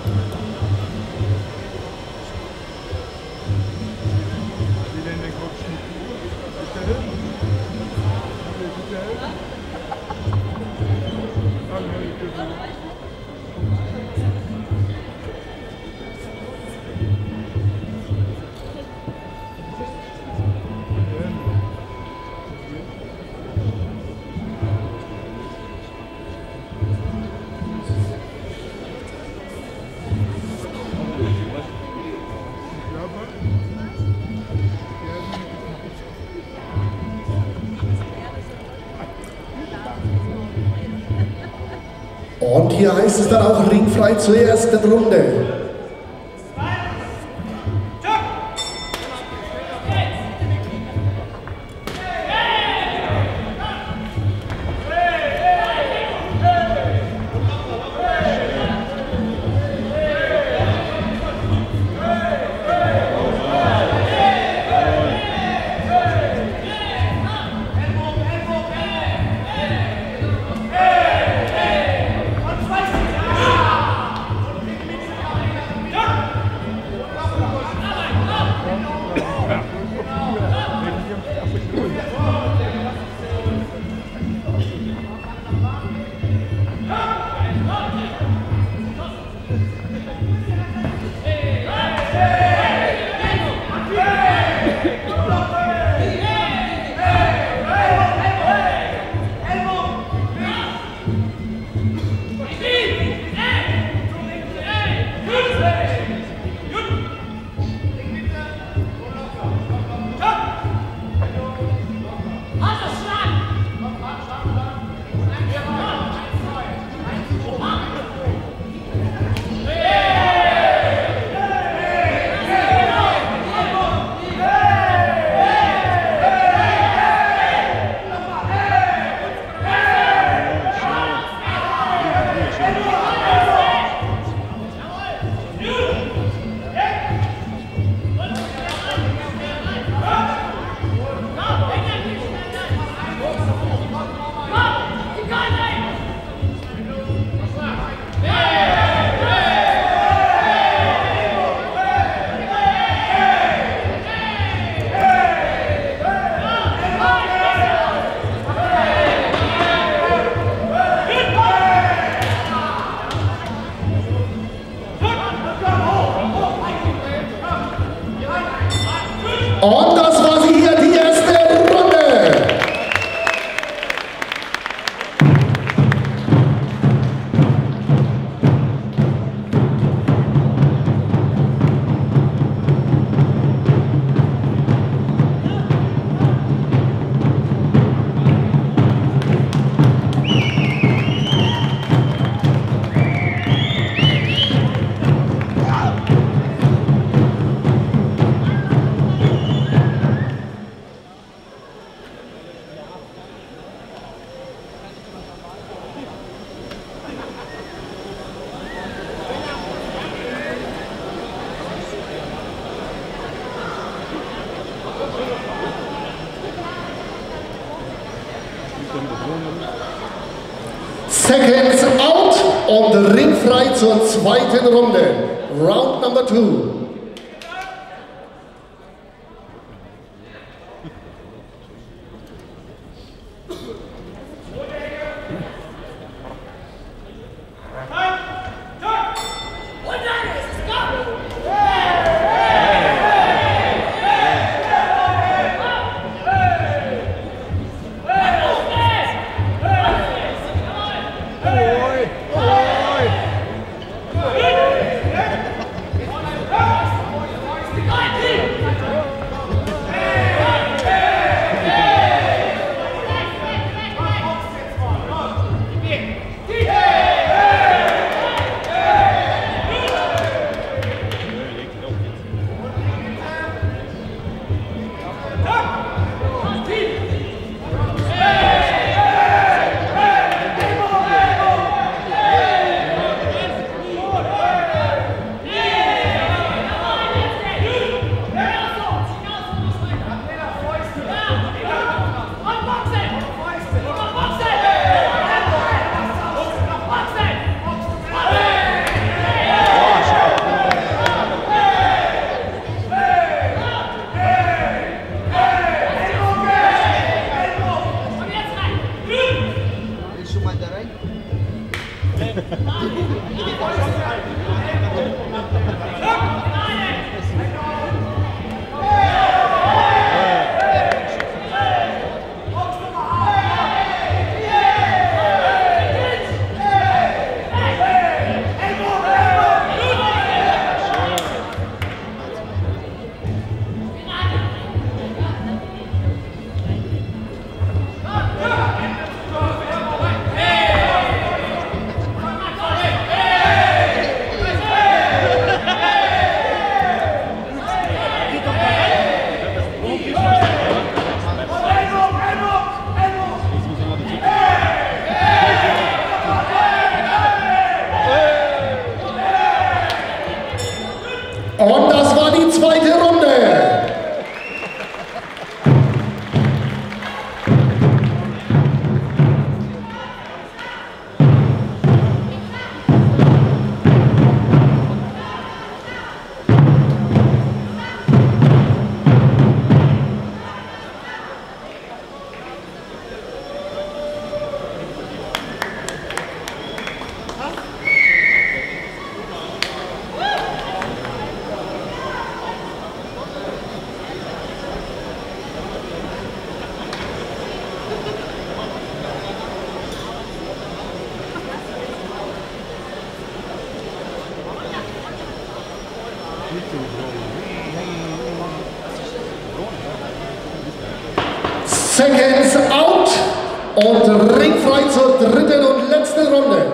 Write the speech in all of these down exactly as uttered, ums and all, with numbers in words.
Und hier heißt es dann auch ringfrei zur ersten Runde. Und das war sie hier, die erste Runde. Seconds out und ringfrei zur zweiten Runde. Round number two. Oi! Und das war die zweite Runde. Seconds out und ringfrei zur dritten und letzten Runde.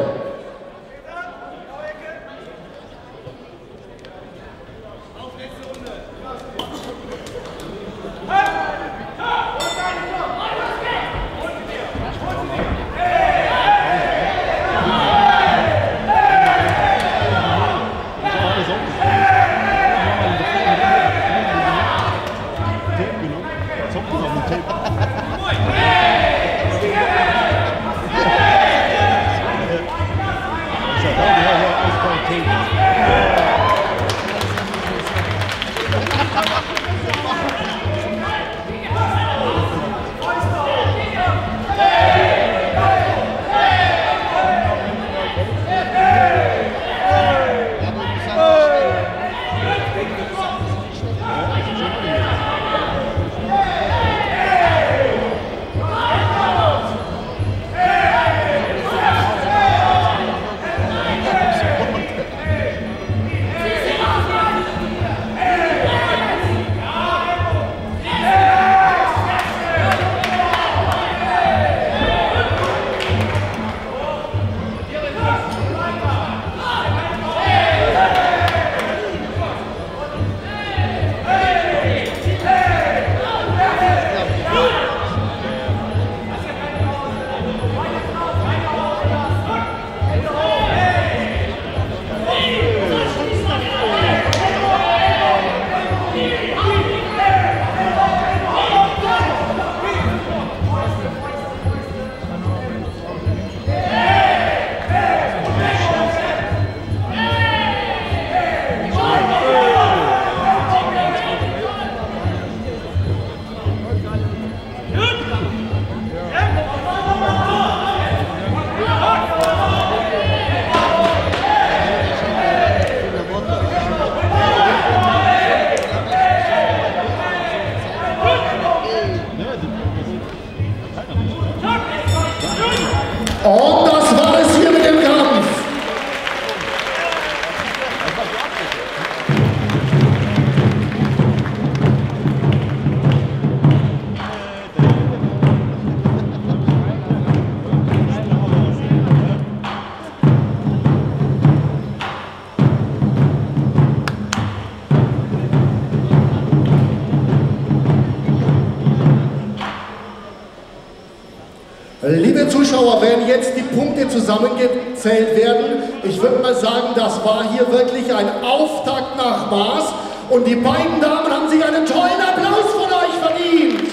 Und das war es hier mit dem Kampf. Liebe Zuschauer, wenn jetzt die Punkte zusammengezählt werden, ich würde mal sagen, das war hier wirklich ein Auftakt nach Maß und die beiden Damen haben sich einen tollen Applaus von euch verdient.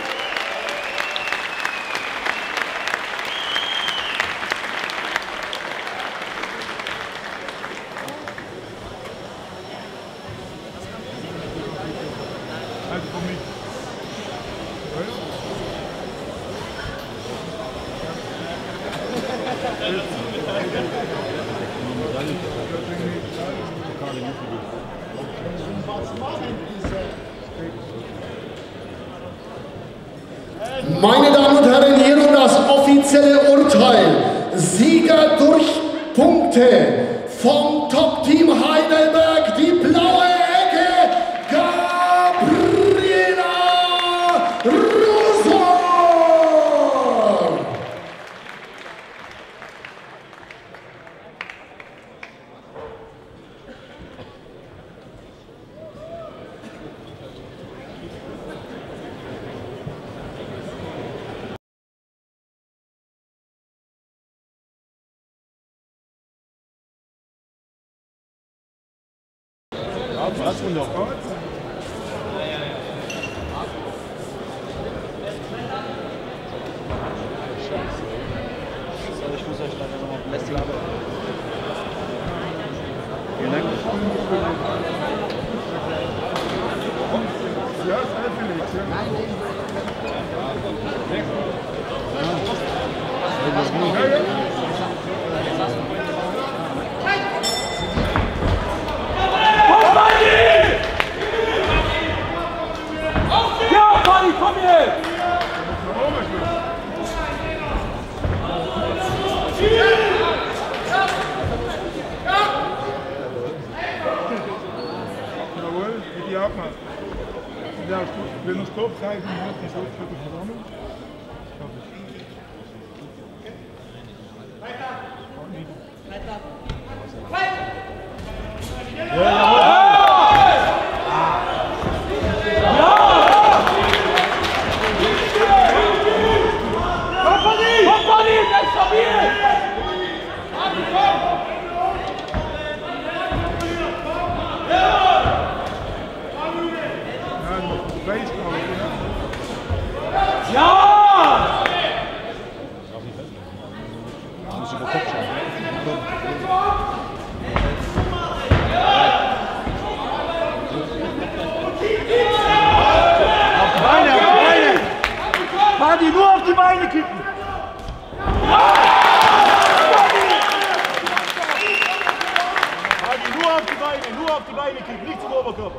Meine Damen und Herren, hier nun das offizielle Urteil. Sieger durch Punkte vom Top-Team Heidelberg, die blaue Was wunderbar. Ich muss euch leider nochmal belästigen. Vielen Dank. Ja, ist einfällig. Ja, Fanny, komm jetzt! Jawohl, wie die abmacht. Ja, wenn du Stopp zeigen musst, die Stoppschritte versammeln. Party, nur auf die Beine kippen! Party, nur auf die Beine, nur auf die Beine kippen, nicht zum Oberkörper!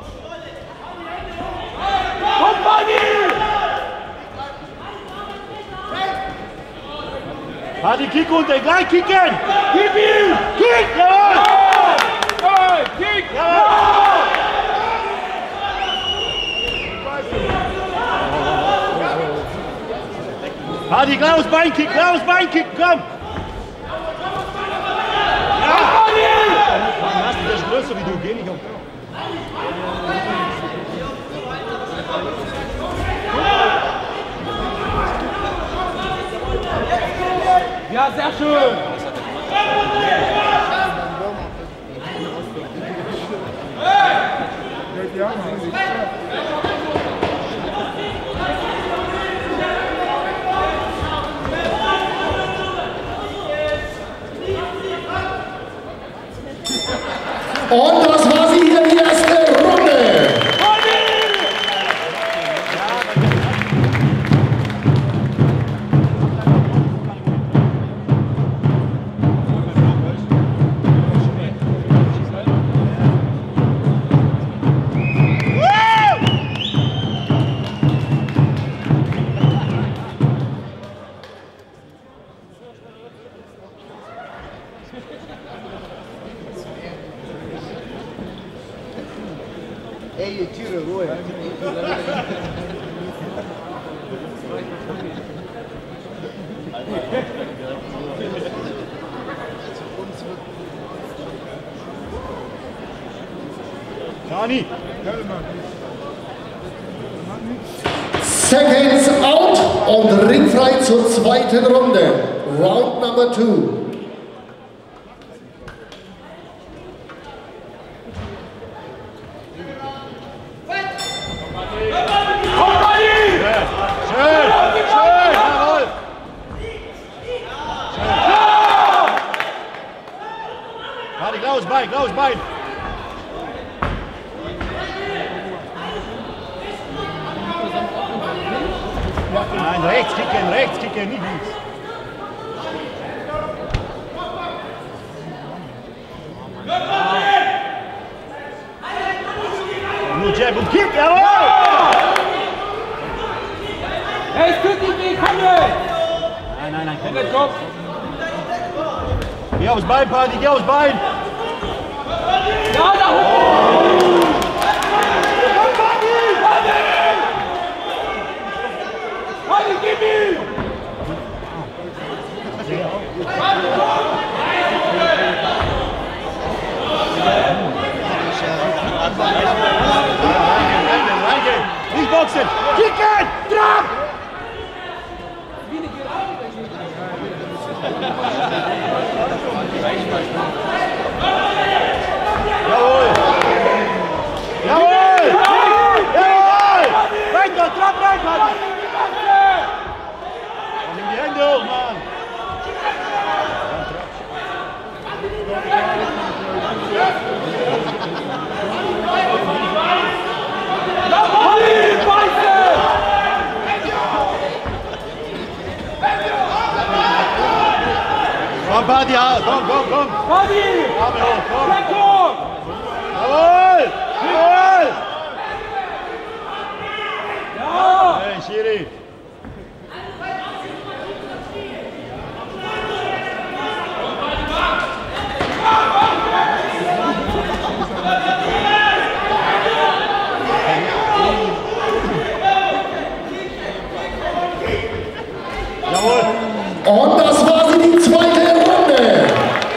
Komm, Party! Party, kick runter, gleich kicken! Kick ihn! Kick! Jawohl! Jawohl! Kick! Jawohl! Party, gleich aufs Bein kicken, gleich aufs Bein kicken, komm! Ja! Party! Hast du das größer wie du, geh nicht auf. Ja, sehr schön! Ja, Und das war sie hier, die erste Runde. Ey, Tiere, Ruhe. Kani! Seconds out und ringfrei zur zweiten Runde. Round number two. Klaus Bein, Klaus Bein! Nein, rechts kicken, rechts kicken, nicht links. Nur Jab und Kick, jawohl! Hey, es tut nicht weh, komm jetzt! Nein, nein, nein, komm. Mit Kopf! Geh aufs Bein, Party, geh aufs Bein! Ja, da hoch! Party, gib ihm! Nicht boxen! Kicken! Trab! Jawohl! Party, ja, komm, komm, komm. Party! Arme hoch, komm. Deckung! Jawohl! Jawohl! Ja! Hey, Schiri. Und das war sie, die zweite Runde.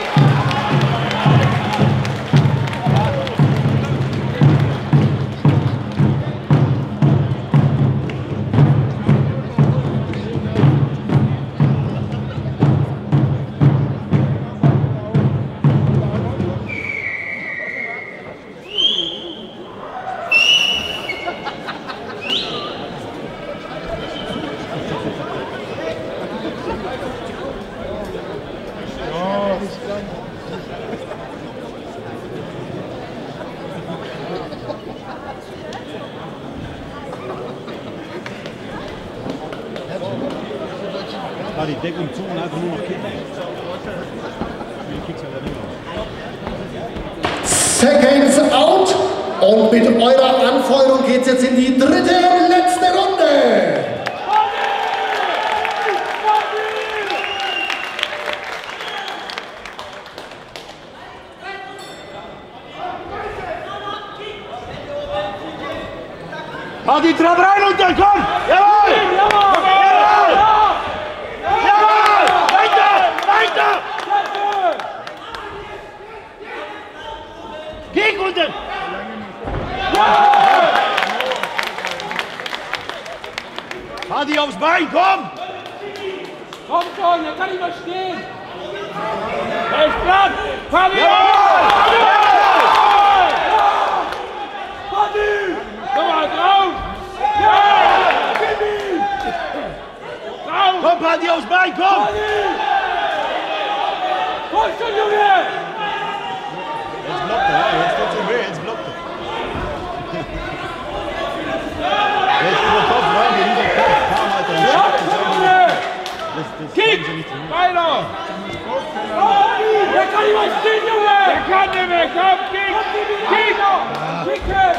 War die Deckung zu und einfach nur noch kicken. Seconds out. Und mit eurer Anfeuerung geht es jetzt in die dritte und letzte Runde. Party, trab rein und dann komm! Jawohl! Jawohl! Jawohl! Weiter! Weiter! Geh unten! Party aufs Bein, komm! Komm schon, er kann nicht mehr stehen! Er ist platt! Party! Jawohl! Party! Komm mal drauf! Ja! Gib ihm! Drauf! Komm, Party aufs Bein, komm! Party! Komm schon, Junge! Jetzt blockt er, ja, jetzt tut's ihm weh, jetzt blockt er. Jetzt über Kopf rein, der dieser Kopf, Palm, Alter, dann Ja, schlägt uns Junge! irgendwie. Das, das Kick! können sie nicht trainieren. Weiter! Der kann nicht mehr stehen, Junge! Der kann nicht mehr! Komm, kick! Kick! Kicken!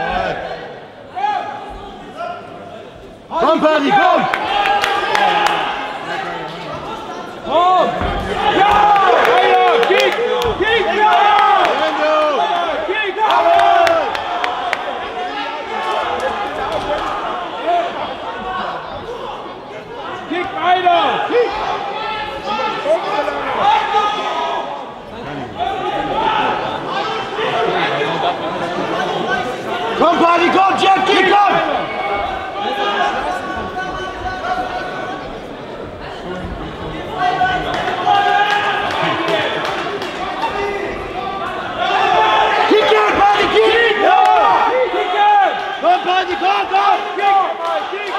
Komm, Party, komm! Komm! Ja! Weiter! Kick! Kick! Ja! Kick! Kick weiter! Kick! Komm, Party, komm, Jack, kick, komm! Kick, Jack, Party, kick! Ja! Komm, Party, komm, komm! Kick!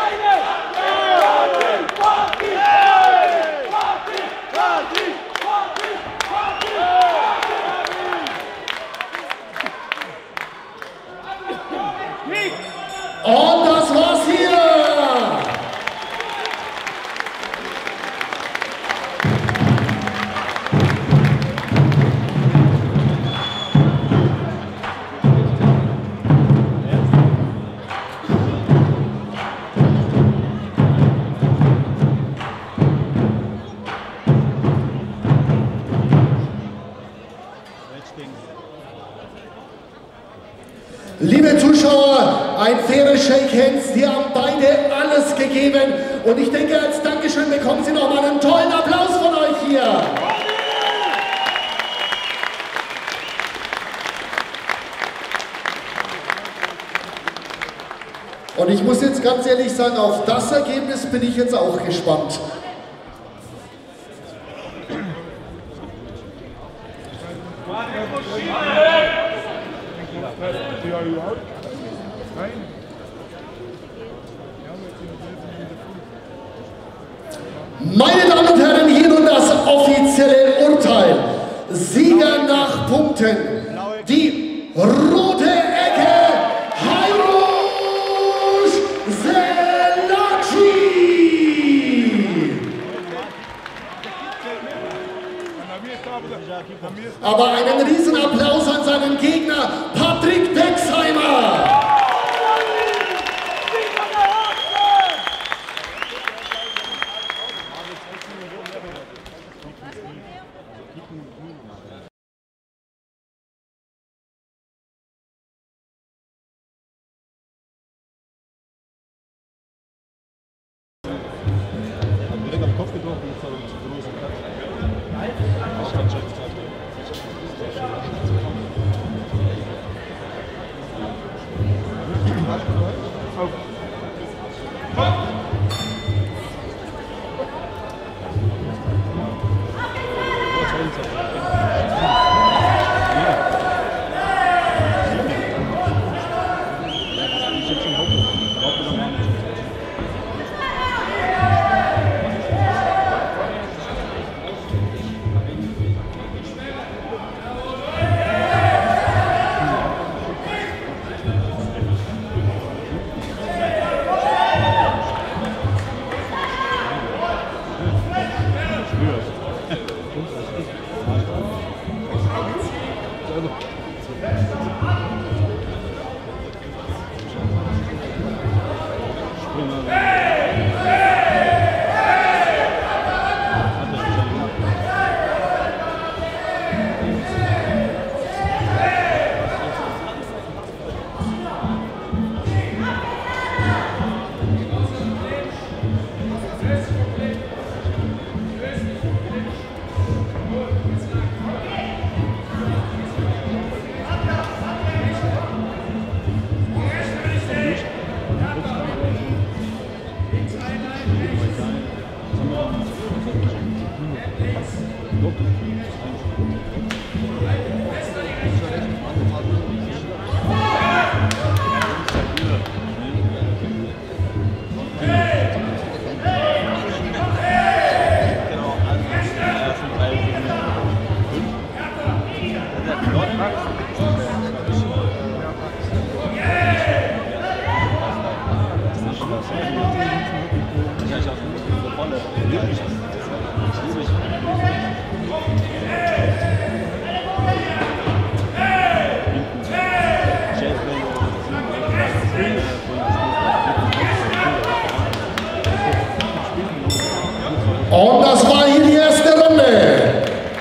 Party! Party! Und das war's hier. Liebe Zuschauer, ein faires Shake Hands. Sie haben beide alles gegeben. Und ich denke, als Dankeschön bekommen Sie noch mal einen tollen Applaus von euch hier. Und ich muss jetzt ganz ehrlich sagen, auf das Ergebnis bin ich jetzt auch gespannt. Meine Damen und Herren, hier nun das offizielle Urteil. Sieger nach Punkten. Die rote Ecke, Hairus Selaci. Und das war hier die erste Runde.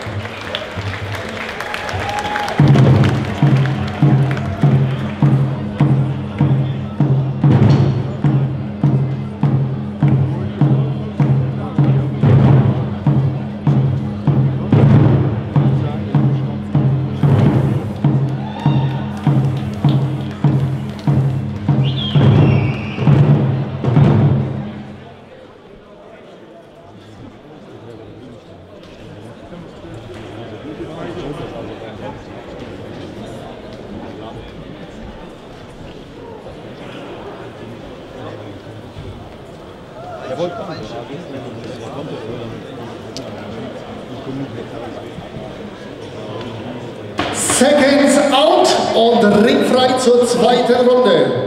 Seconds out und ringfrei zur zweiten Runde.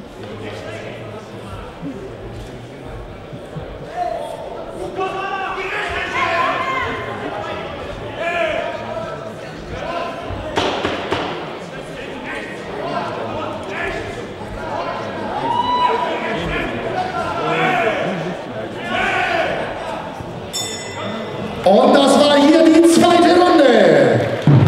Und das war hier die zweite Runde.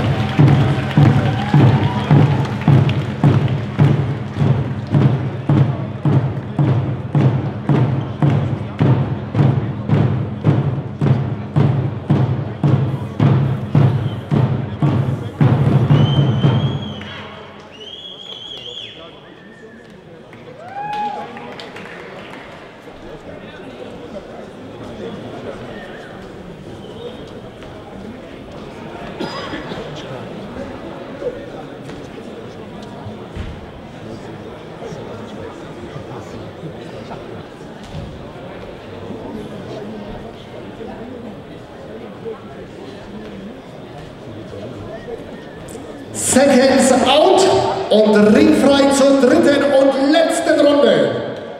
Seconds out und ringfrei zur dritten und letzten Runde.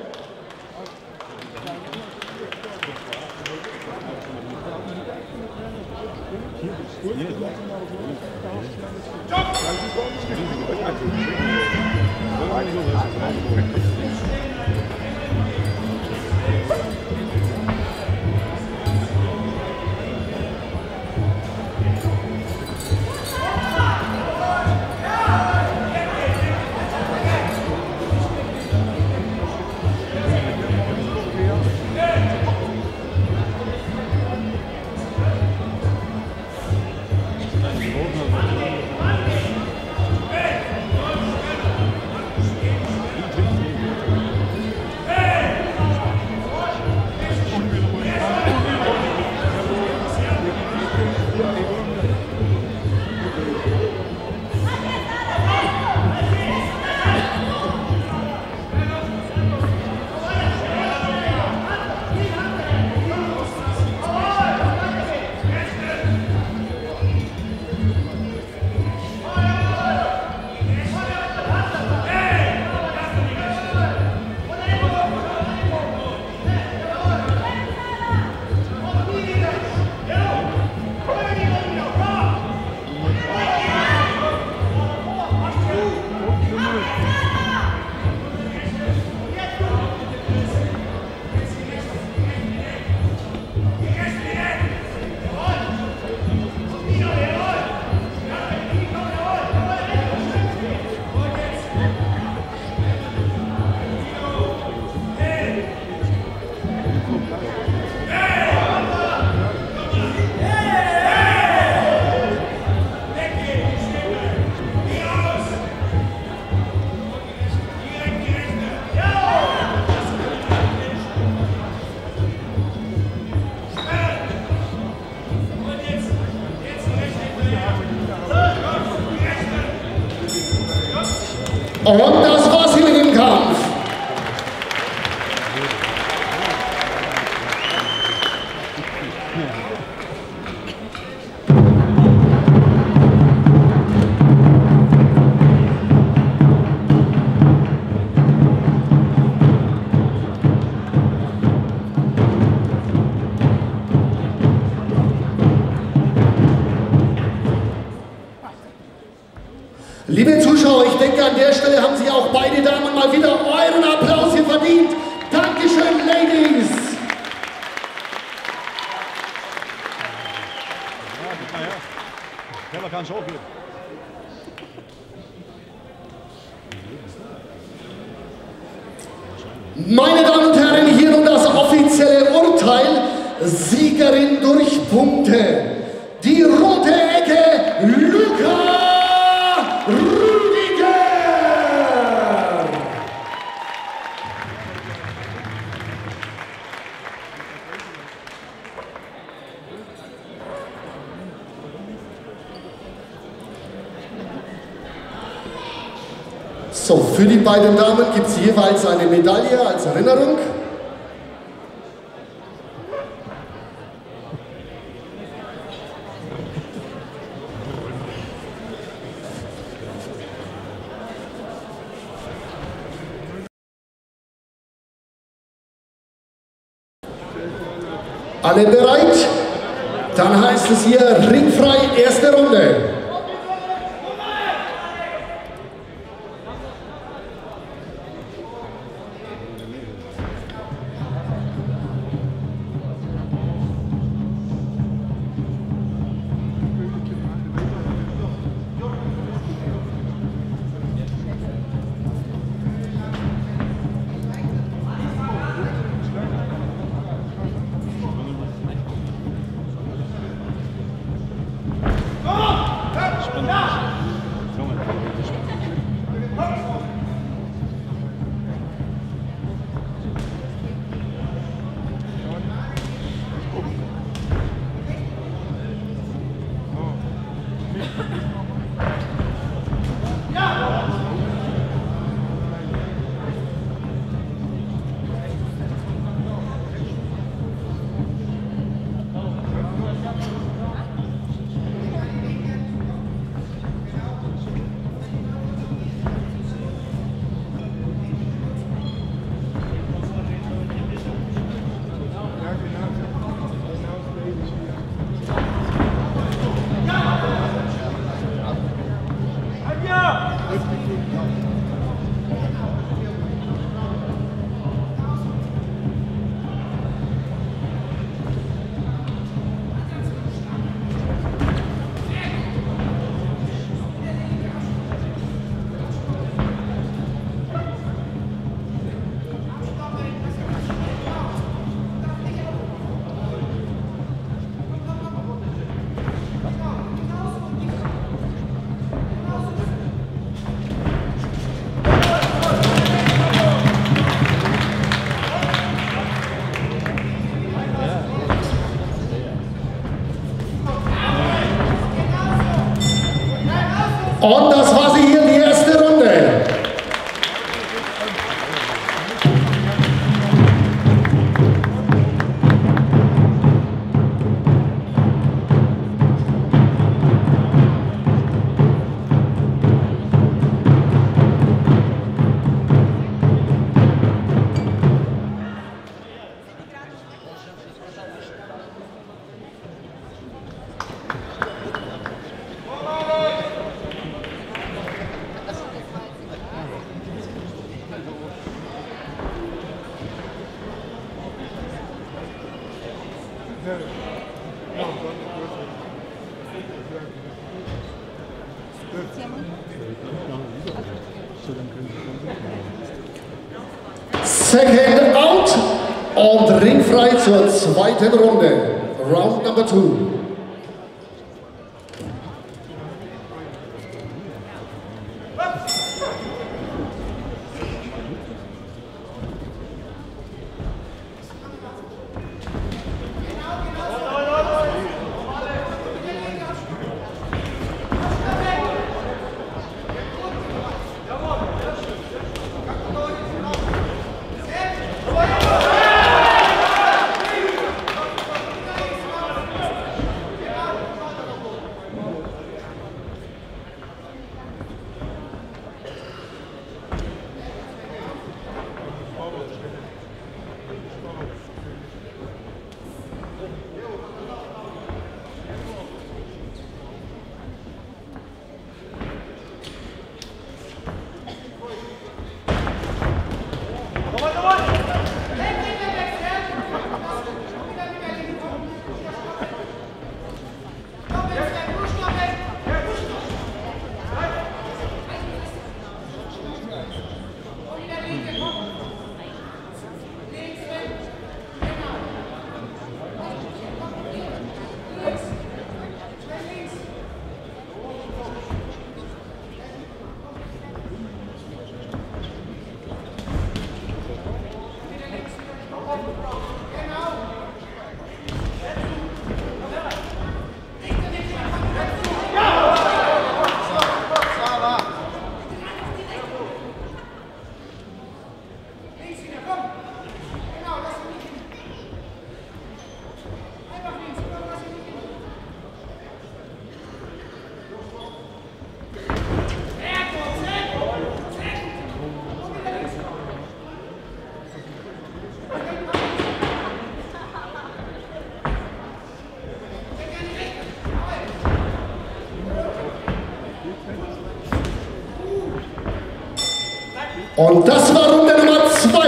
Und das war's hier mit dem Kampf. Liebe Zuschauer, ich denke, an der Stelle haben Sie auch beide Damen mal wieder euren Applaus hier verdient. Dankeschön, Ladies! Keller kann schon gehen. Meine Damen und Herren, hier nun das offizielle Urteil. Siegerin durch Punkte. Die rote Ecke, Luca Rüdiger! So, für die beiden Damen gibt es jeweils eine Medaille als Erinnerung. Alle bereit? Dann heißt es hier ringfrei, erste Runde. Und das war sie hier, die erste Runde. Second out und ringfrei zur zweiten Runde. Round number two. Und das war Runde Nummer zwei.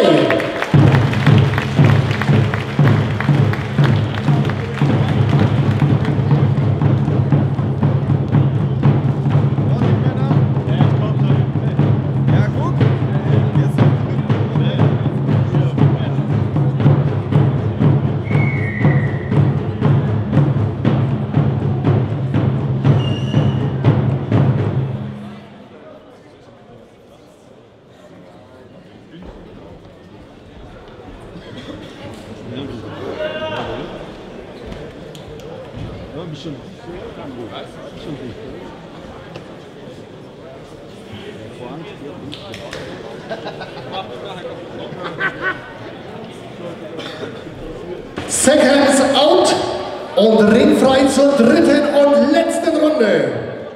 Seconds out und ringfrei zur dritten und letzten Runde.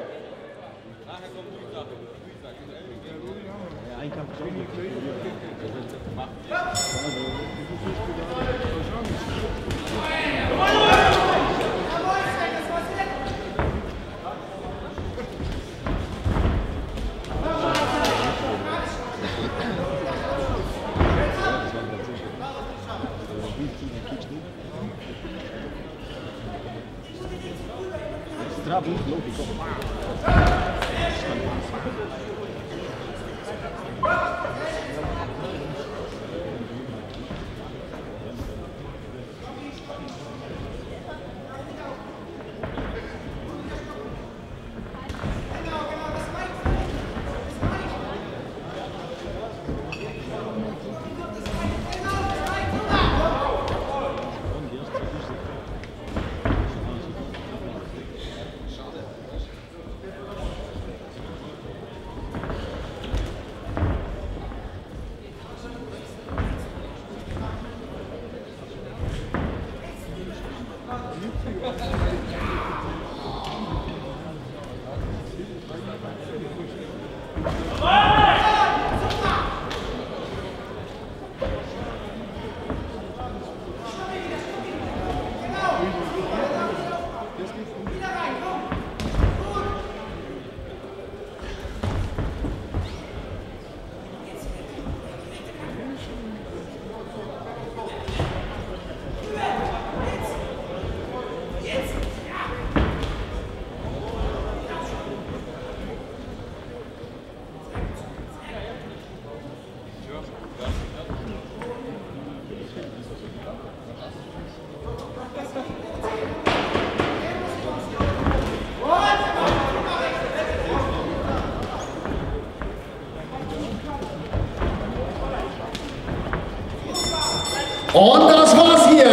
Und das war's hier.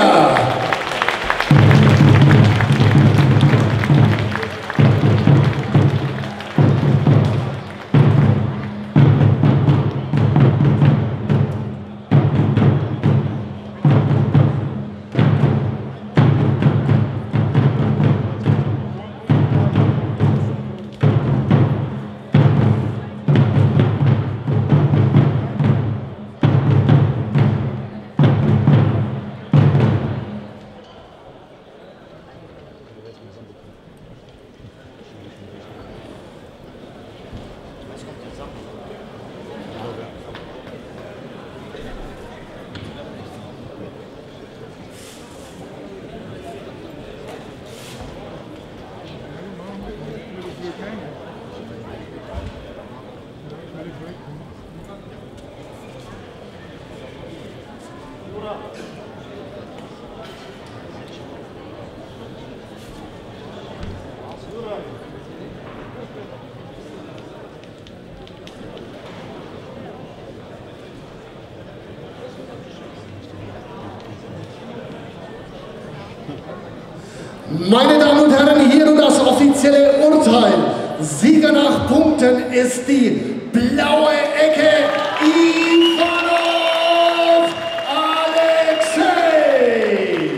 Meine Damen und Herren, hier nun das offizielle Urteil. Sieger nach Punkten ist die blaue Ecke Ivanov Alexei.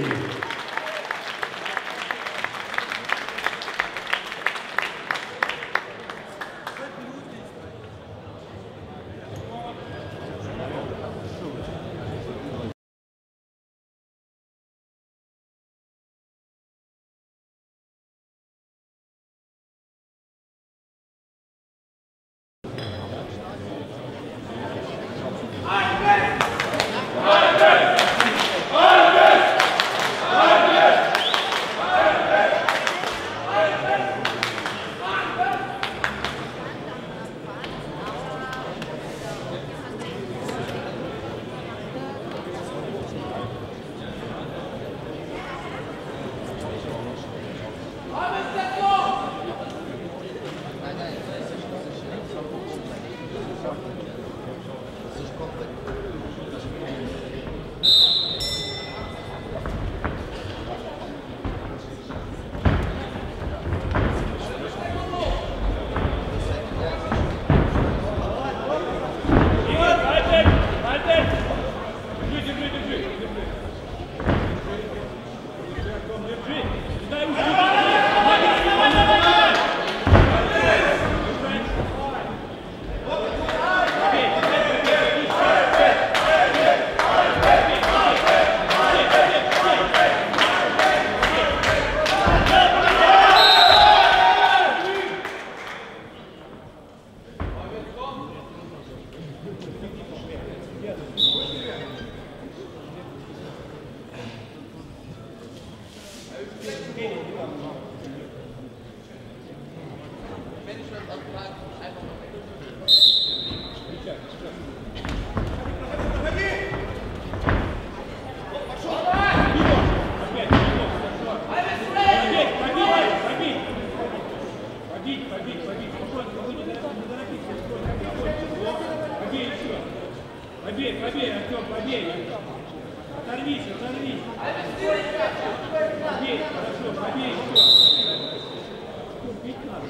Артем, побей. Оторвись, оторвись. Побей, хорошо, побей, все. Бить надо.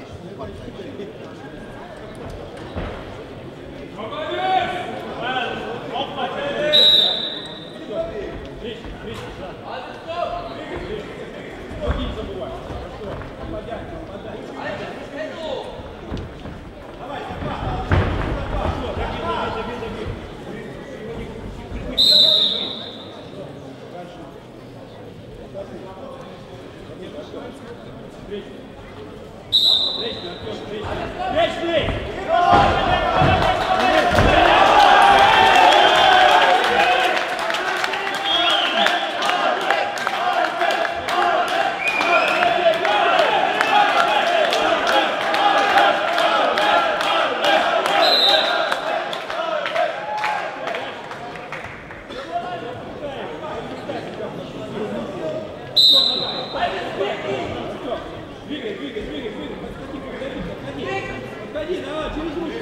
Не забывай. Хорошо. Попадай, попадай. Давай, давай. Хорошо, забей, забей, забей. Двигай, двигай, двигай, двигай. Подходи, подходи, подходи. Подходи, давай, через ручку.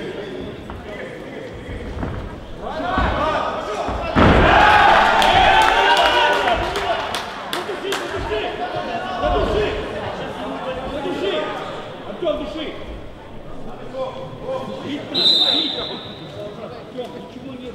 Задуши, задуши. Задуши. Артем, души. Бить надо, бить. Артем, почему нет?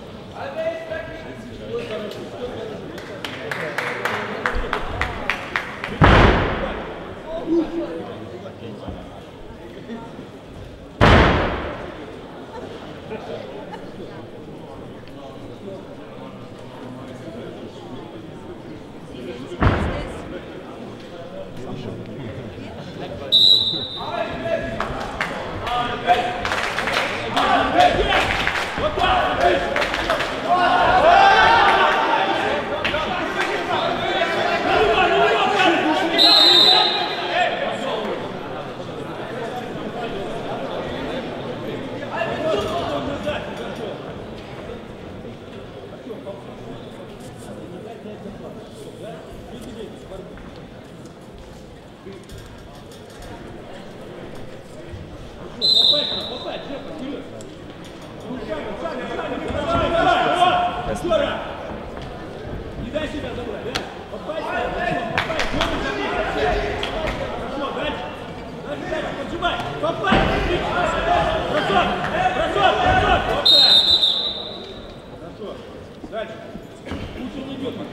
Не дай себя забрать, да? Попасть, попасть, хорошо, дальше, дальше, дальше, поджимай, попасть, бросок, бросок, бросок, вот так. Хорошо, дальше, лучше не бьет,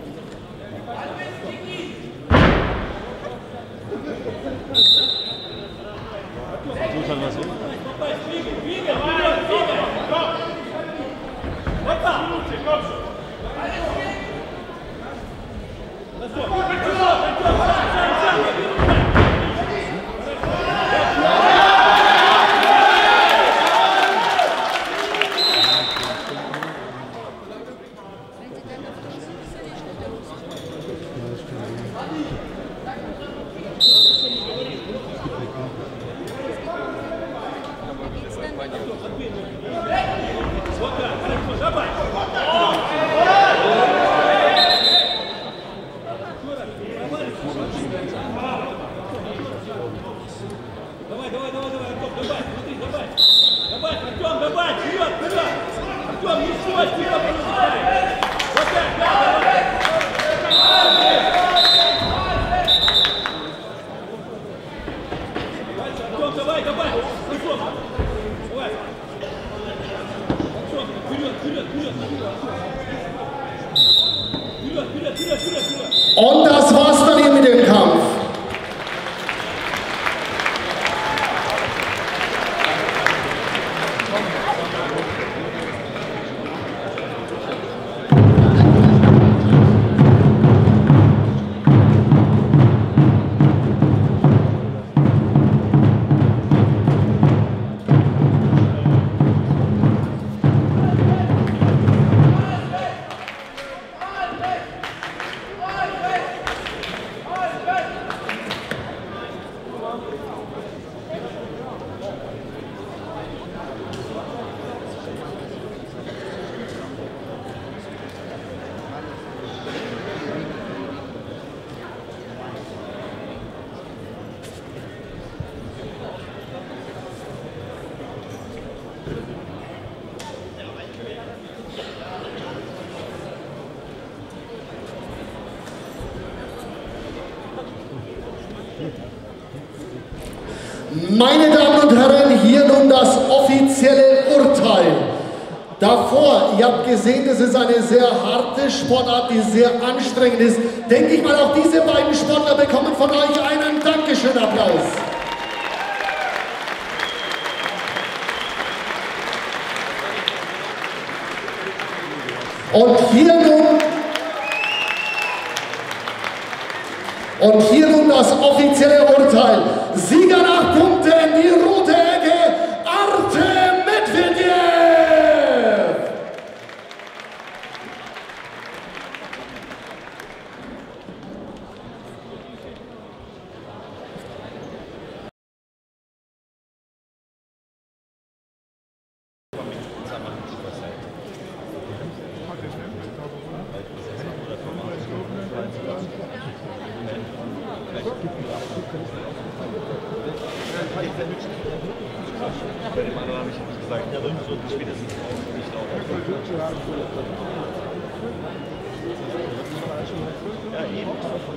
попасть, двигай, двигай, вперед, двигай, вот так. Вот так, хорошо, давай. Давай, давай, давай, давай, Артем, добавь, смотри, добавь. Добавь, Артем, добавь, вперед, вперед. Артем, не стой, тихо, подожди. Вот так, да, давай. Дальше, Артем, давай, давай. Артем, давай. Артем, вперед, вперед, вперед, вперед. Вперед, вперед, вперед, вперед, вперед. Und das war's dann hier mit dem Kampf. Meine Damen und Herren, hier nun das offizielle Urteil. Davor, ihr habt gesehen, das ist eine sehr harte Sportart, die sehr anstrengend ist. Denke ich mal, auch diese beiden Sportler bekommen von euch einen Dankeschön-Applaus. Und hier nun, und hier nun das offizielle Urteil. Sieger nach Punkten, die rote Ecke, Artem Medvedev. Bei dem anderen habe ich nicht gesagt, ja, irgend so spätestens nicht laufen. Ja, eben.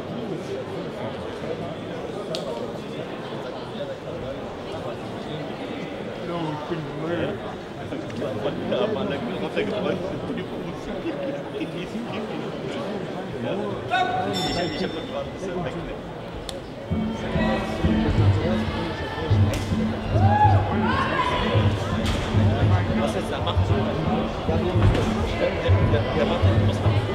Ja, man, der runtergebräucht sind die Promotion. Ich habe gerade ein bisschen weggelegt. Was jetzt da macht? Der, der, der macht den muss nach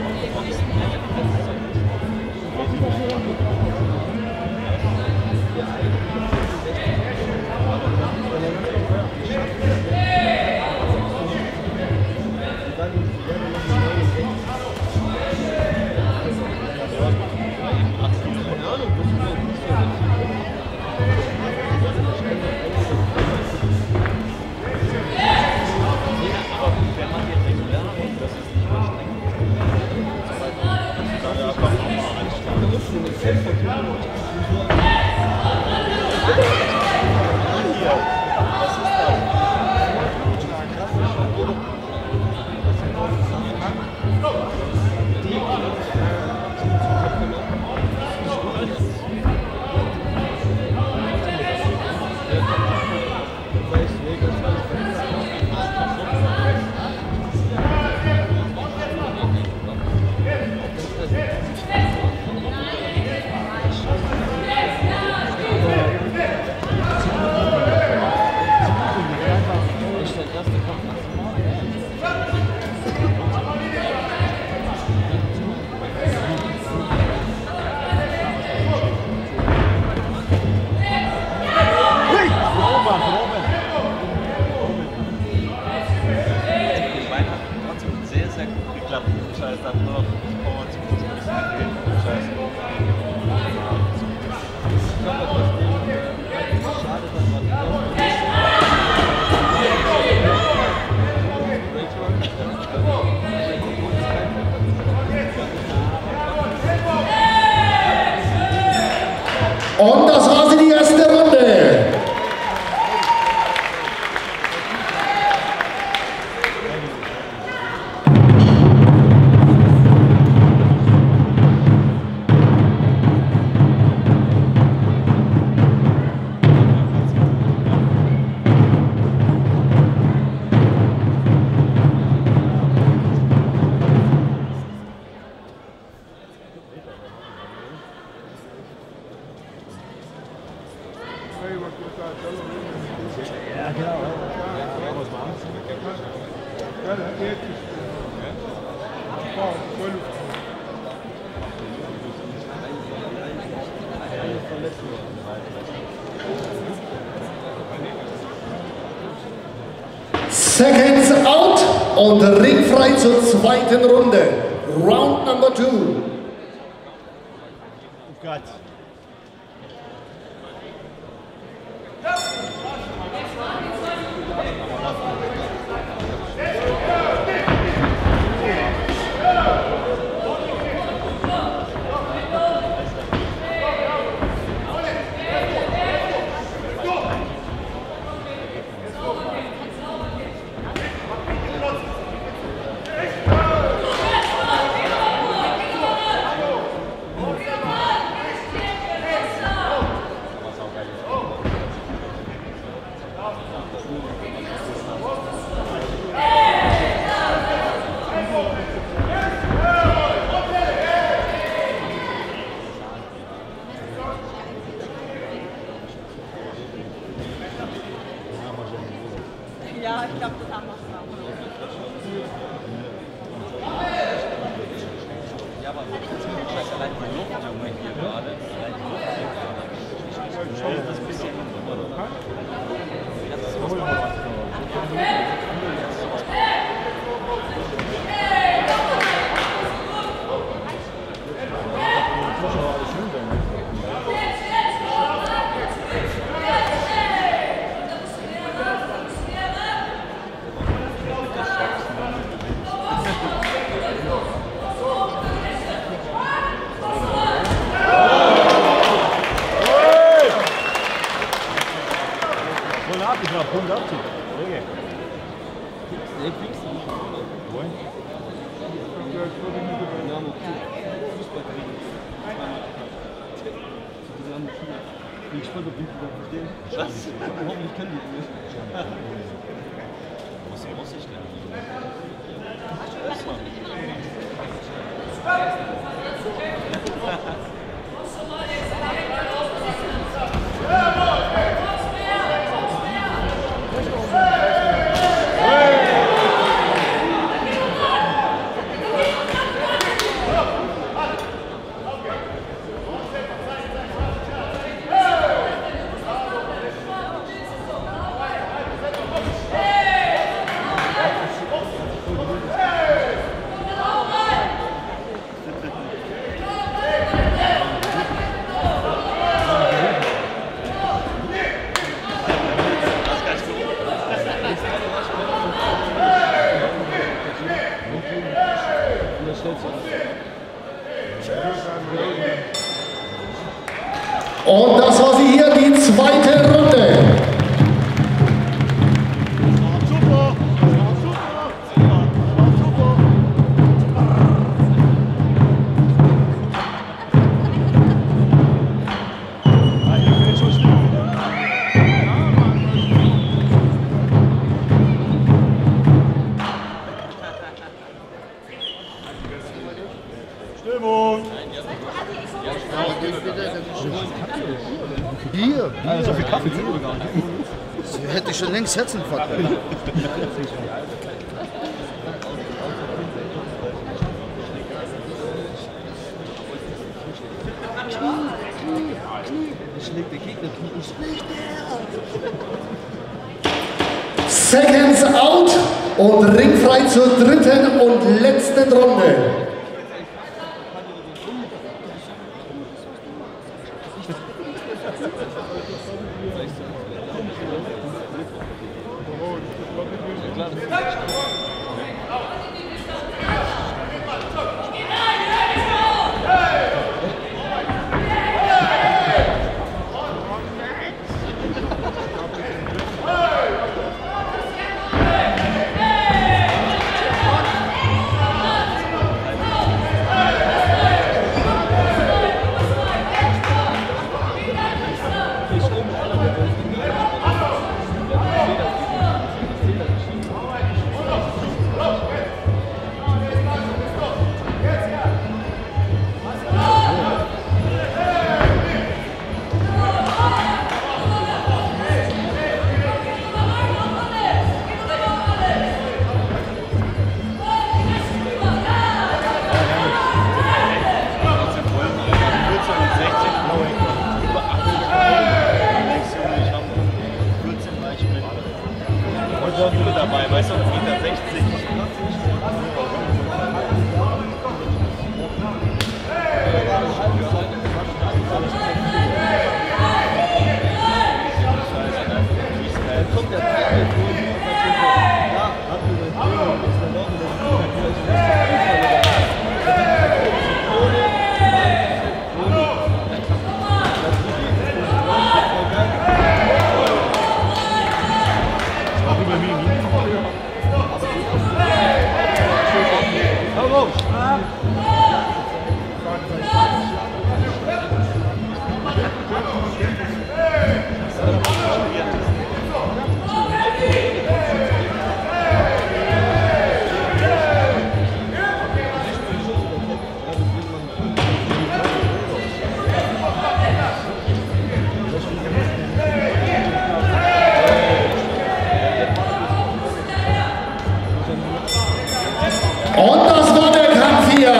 Und das war sie, die erste Runde. Ja, genau. Ja, der hat jetzt. Wow, voll Luft. Seconds out und ringfrei zur zweiten Runde. Round number two. Oh Gott. Ich bin gespannt, ob die das verstehen. Was? Hoffentlich können die nicht. Was muss ich denn? Und das war sie hier, die zweite Runde. Super! Super! Super! Ah, hier fällt schon schnell. Stimmung! Bier, Bier. So viel Kaffee sind wir gar nicht. hätte ich schon längst Herzinfarkt. Schlägt der Gegner Knie. Schlägt der! Seconds out und ringfrei zur dritten und letzten Runde. Dabei, weißt du, Meter sechzig. Kommt der Und das war der Kampf hier.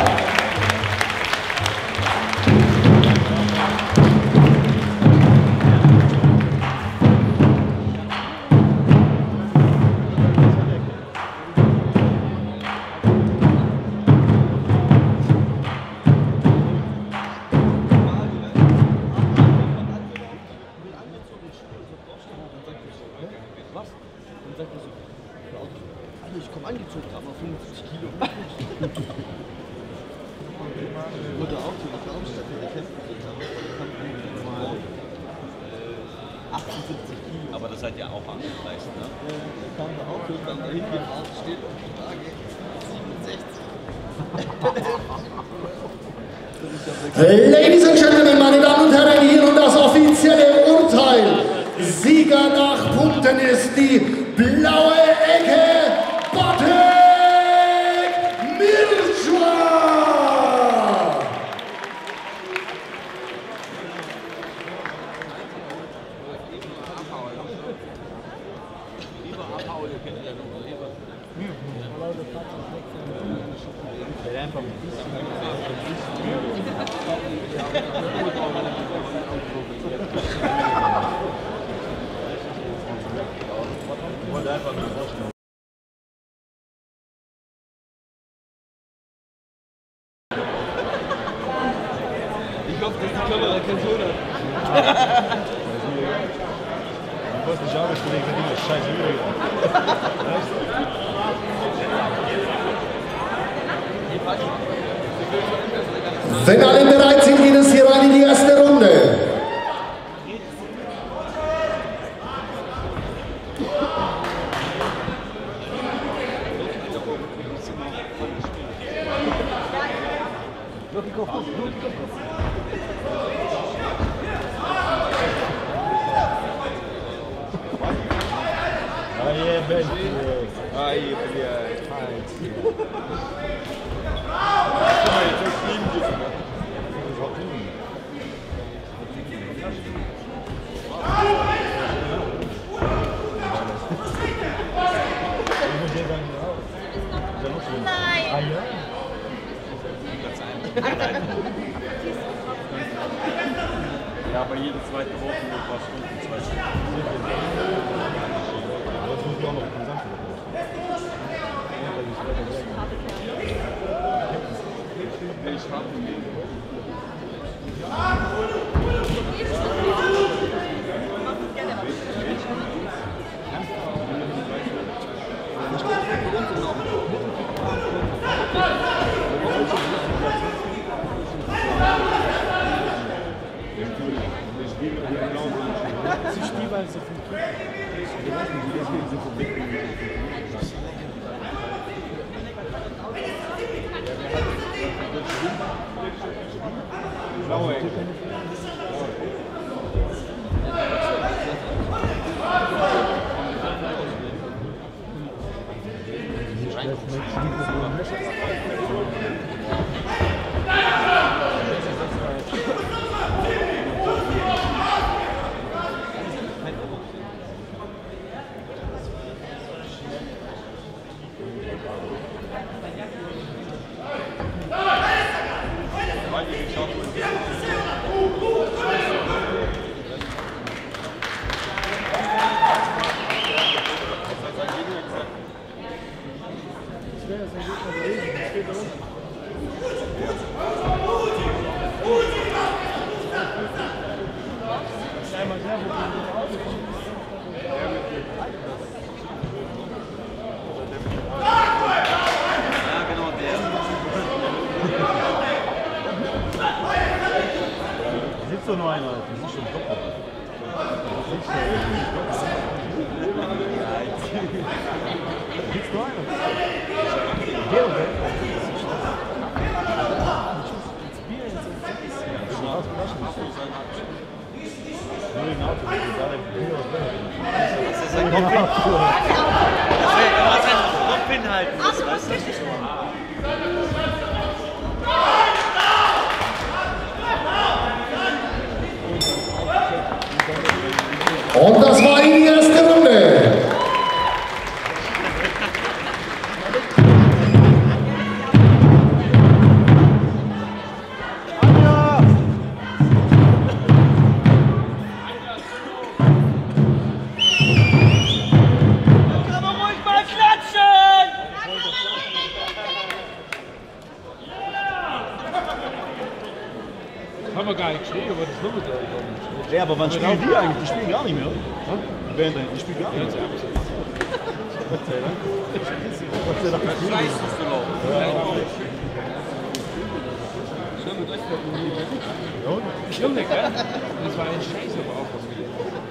Was? Und sagt er so, also ich komme angezogen, aber fünfundfünfzig Kilo. Wurde auch zu der Veranstaltung der Kämpfe gekommen. achtundsiebzig Kilo. Aber das seid ihr auch angereist, ne? Ja, da kam der Auto, dann dahin gefahren, steht auf die Waage siebenundsechzig. Ladies and Gentlemen, meine Damen und Herren, hier nun das offizielle Urteil. Sieger nach Punkten ist die blaue Ecke, Bartek Mirczwa. Ich hoffe, dass die Kamera kein Ton hat. Du hast nicht Arbeitskollegen, die das scheiß Video. Wenn alle bereit sind, geht es hier rein in die erste Runde. Aí, bem. Aí, блядь. Ja, aber jede zweite Woche nur ein paar Stunden, zwei Stunden. Das muss ich auch noch zusammen. Ich habe Sie spielen so viel. blaue Ecke. Sitzt doch nur einer, das ist schon top. Sitzt nur einer. Geh und weg. Nur im Auto, egal ob Bier oder Bier. Das ist ein Kopf. Das wäre immer ein Kopf hinhalten. Das weißt du. Und das war die erste Runde. Haben wir gar nicht geschrieben, aber das Nummer da. Ja, aber wann spielen die eigentlich? Die spielen gar nicht mehr. Wer denn? Die spielen gar nicht mehr. Gott sei Dank. Gott sei Dank. Scheiße, ist gelaufen. Junge, gell? Das war ein Scheiß, aber auch was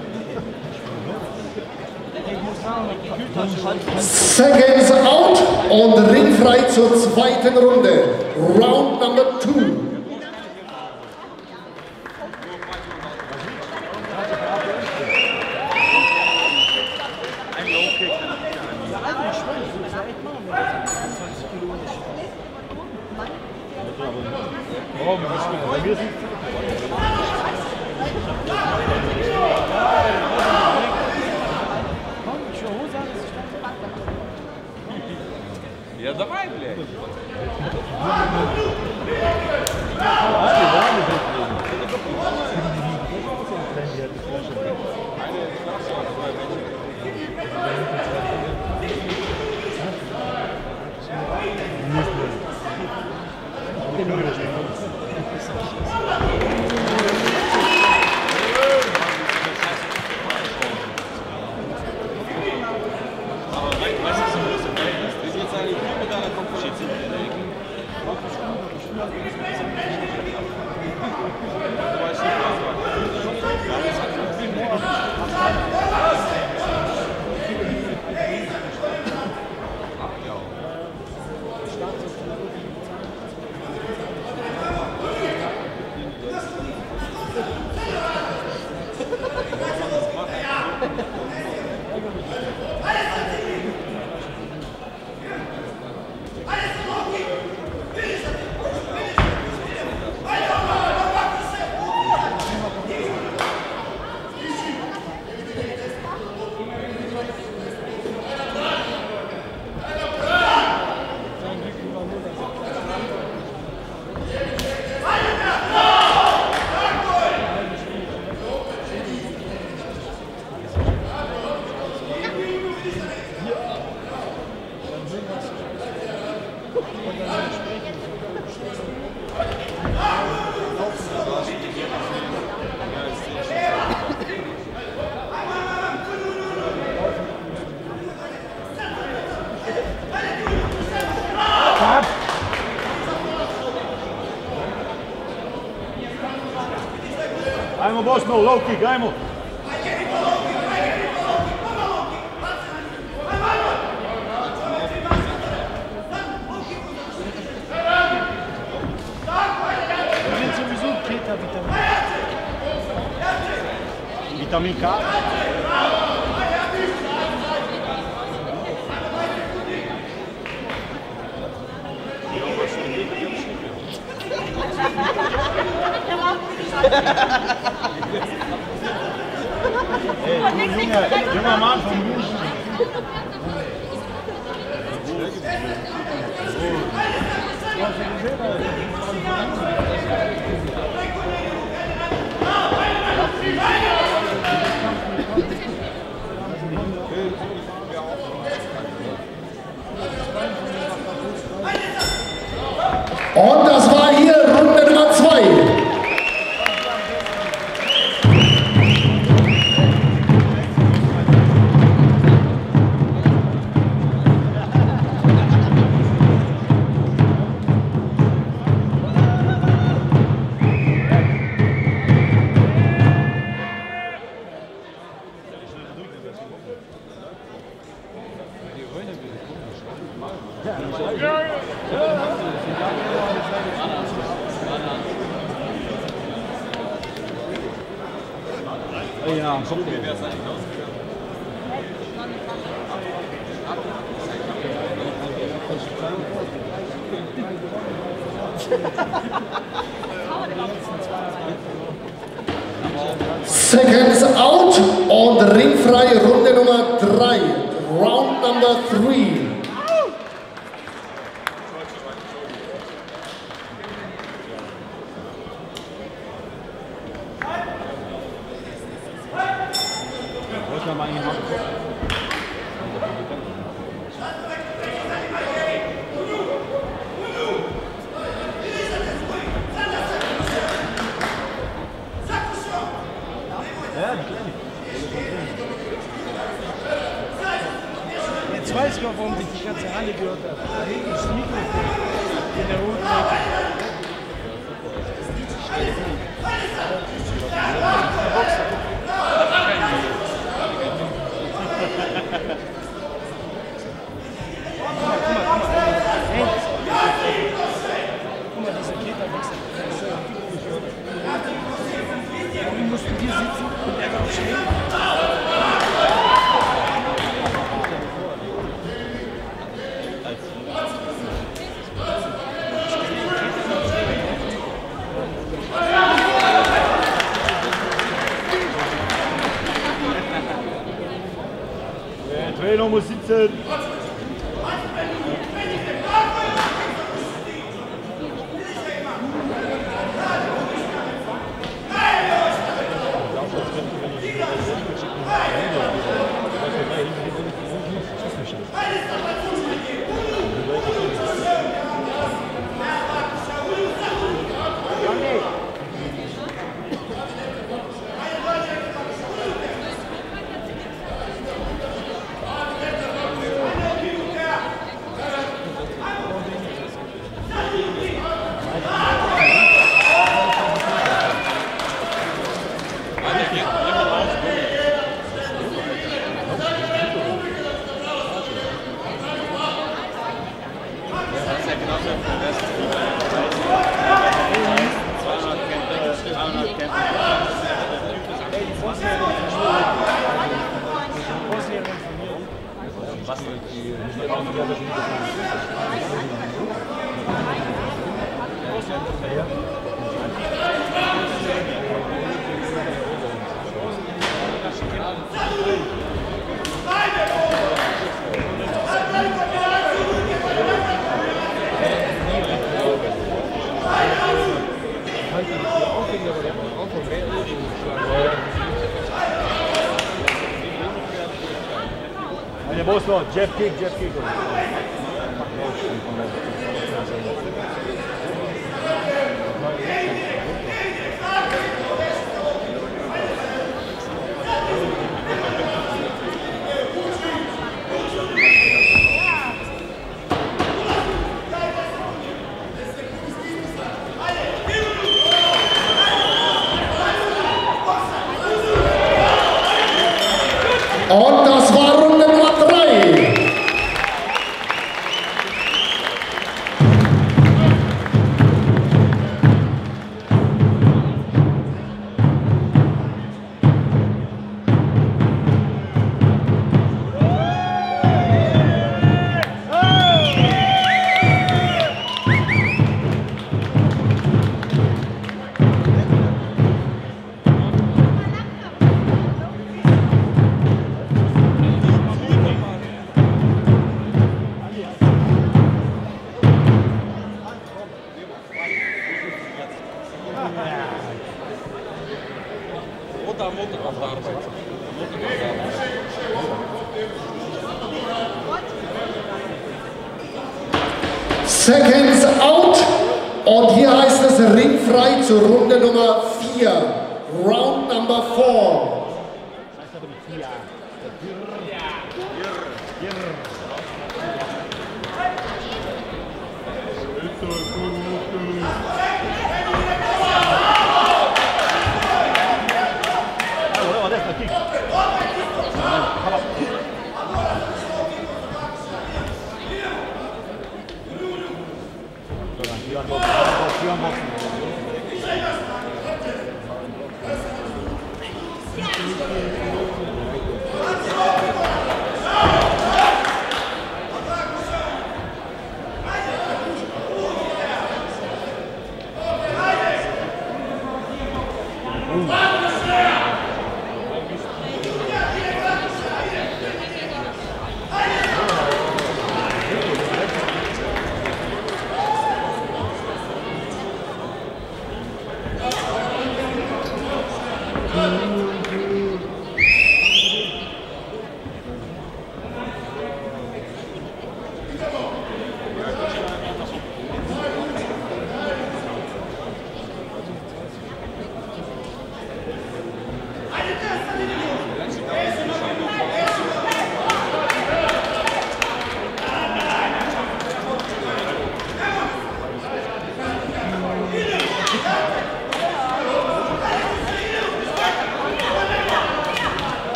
Seconds out. und ringfrei zur zweiten Runde. Round number two. Ja, давай, блядь. Einmal boss, no low kick, einmal. Vitamin K. Hey, Junge, junger Mann vom München. Und das war hier Runde Nummer zwei. Ja, kommt der. Seconds out und ringfrei Runde Nummer drei. Round number three. Jetzt weiß ich auch, warum sich die ganze Halle gehört hat. Da hinten ist das Mikrofon in der roten Ecke. Guck mal, guck mal. Trainer muss sitzen. Der Boss noch, Jeff Kick, Jeff Kick. Und das war Runde Nummer drei. Seconds out. Und hier heißt es ringfrei zur Runde Nummer vier. Round number four.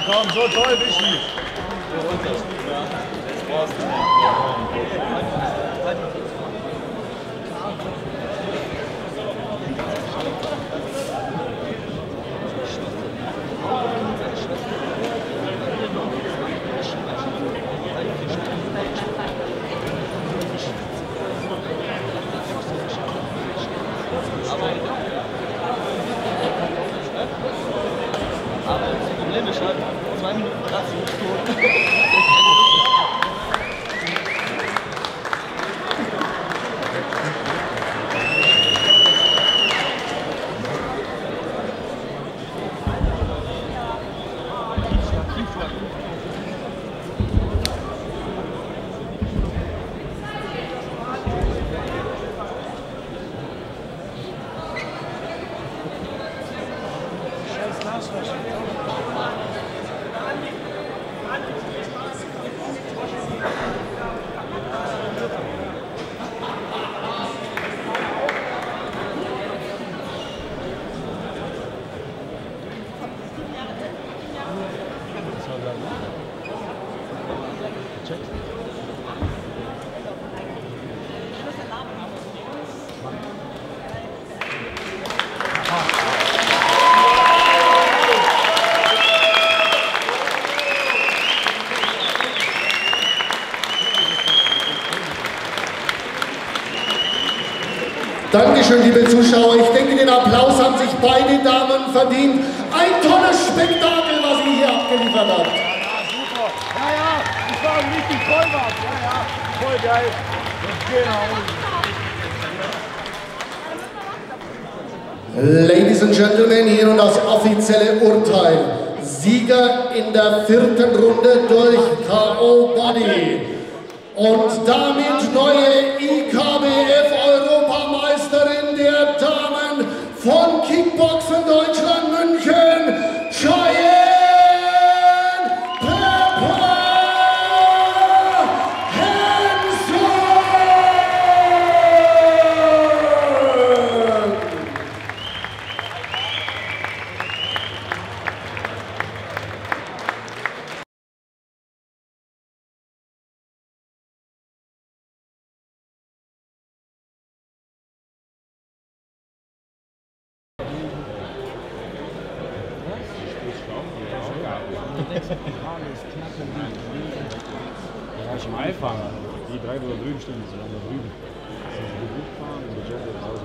komm, so toll bist du nicht. Aber das Problem ist halt, zwei Minuten kratzen ist tot. Dankeschön, liebe Zuschauer. Ich denke, den Applaus haben sich beide Damen verdient. Ein tolles Spektakel, was ihr hier abgeliefert habt. Ja, super. Ja, ja, das war richtig toll, was. Ja, ja, voll geil. Genau. Ladies and Gentlemen, hier nun das offizielle Urteil. Sieger in der vierten Runde durch K O Body. Und damit neue I K B F-Europameisterin der Damen von Kickboxen Deutschland München, Cheyenne Pepper Hansen! Ja, ich mal fahren. Die drei, die da drüben stehen, die sind da drüben. Das sind die gut fahren und der Job wird raus.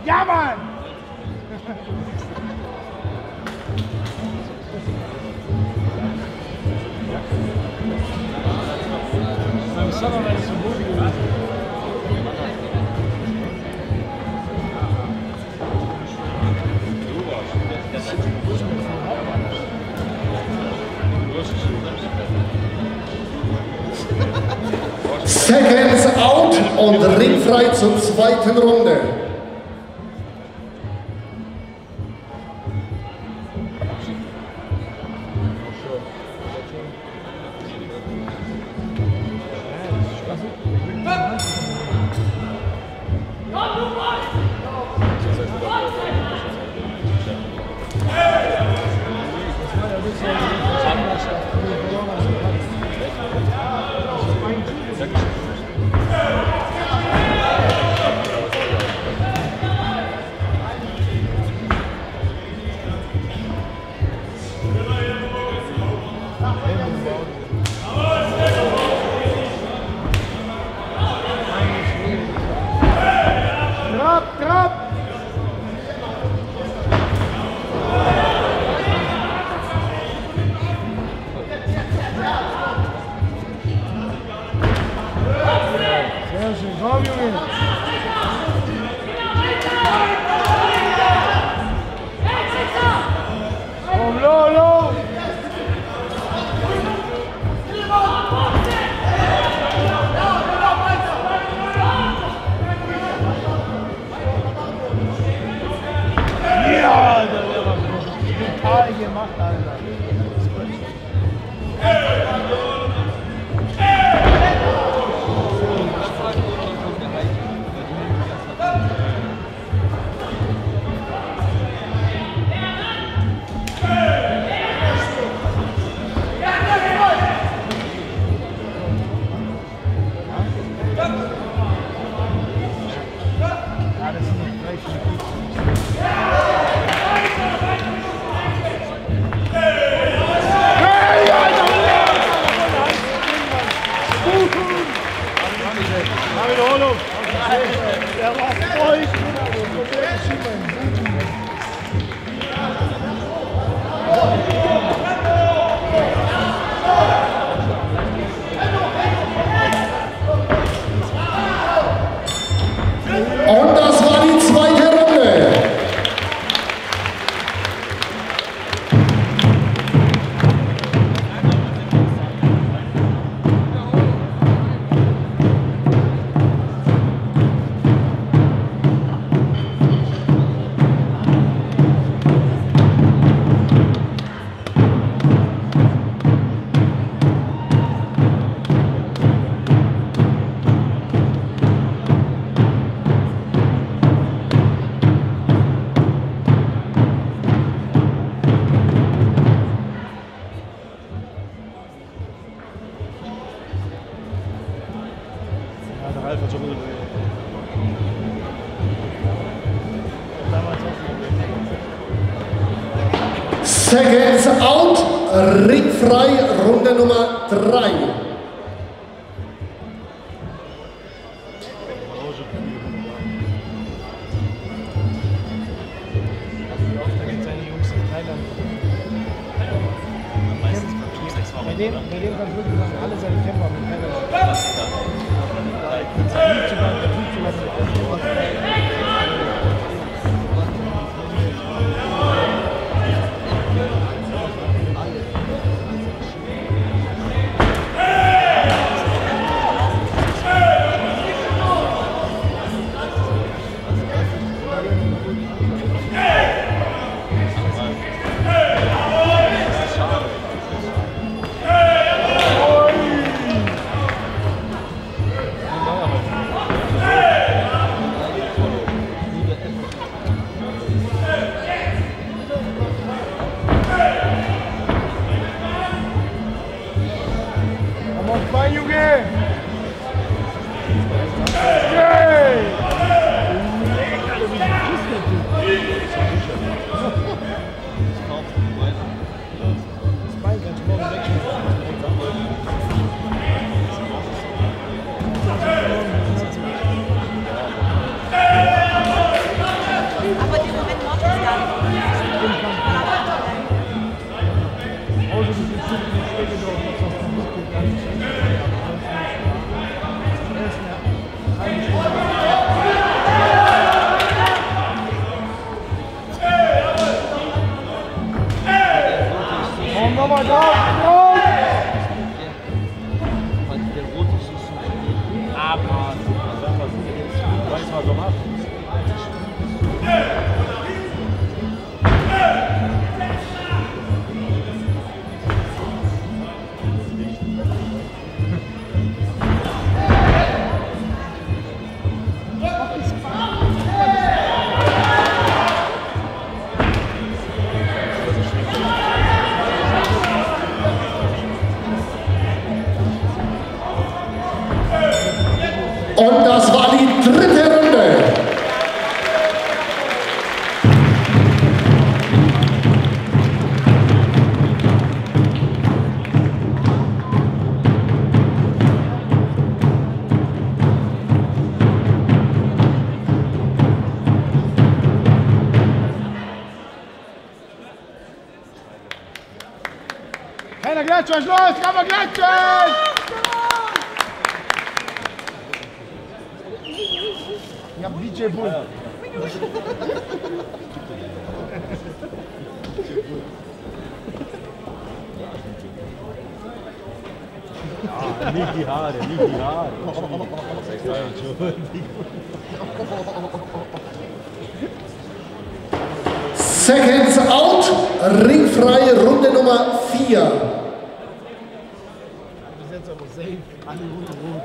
Ja, Mann! Beim Summerland ist ein Boden gewesen. Seconds out und ringfrei zur zweiten Runde. Und das war die zweite Runde. Seconds out, ringfrei, Runde Nummer drei. Bei dem, bei dem kann wirklich machen, alle seine Kämpfer mit keiner mal so machen. Und das war die dritte Runde. Keiner Gletscher, los, kann man gletschen! Ja, D J Bull. Ah, nicht die Haare, nicht die Haare. Seconds out, ringfrei, Runde Nummer vier. Das ist jetzt aber safe. Alle Runde rot.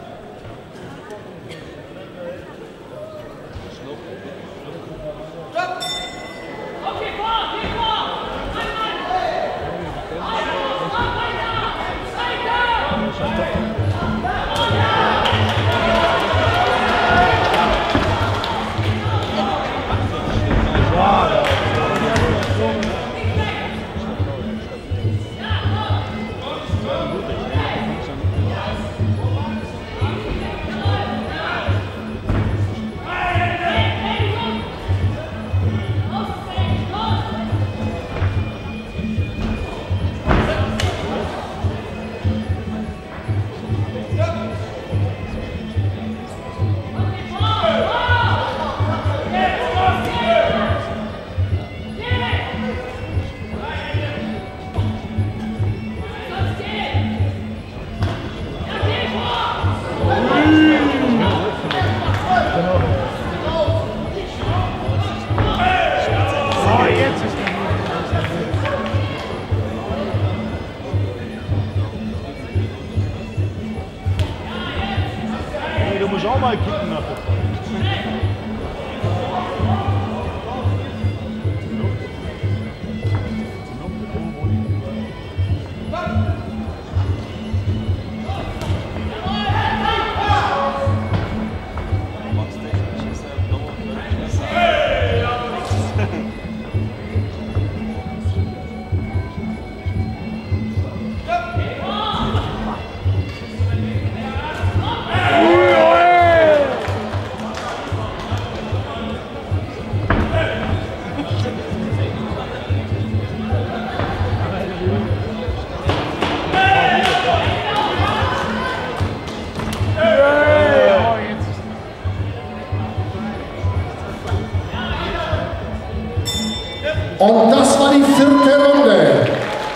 Du musst auch mal kicken nach der Frage. Und das war die vierte Runde.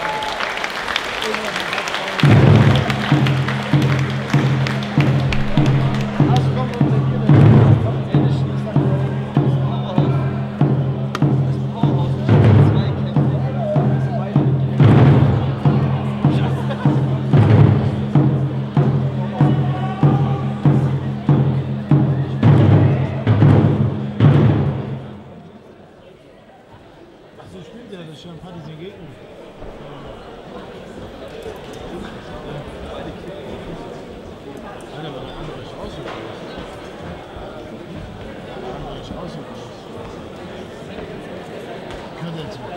So spielt er das schon, ein paar dieser Gegner. Einer war der andere ist auch so groß. Der andere ist auch so groß. Kann der zum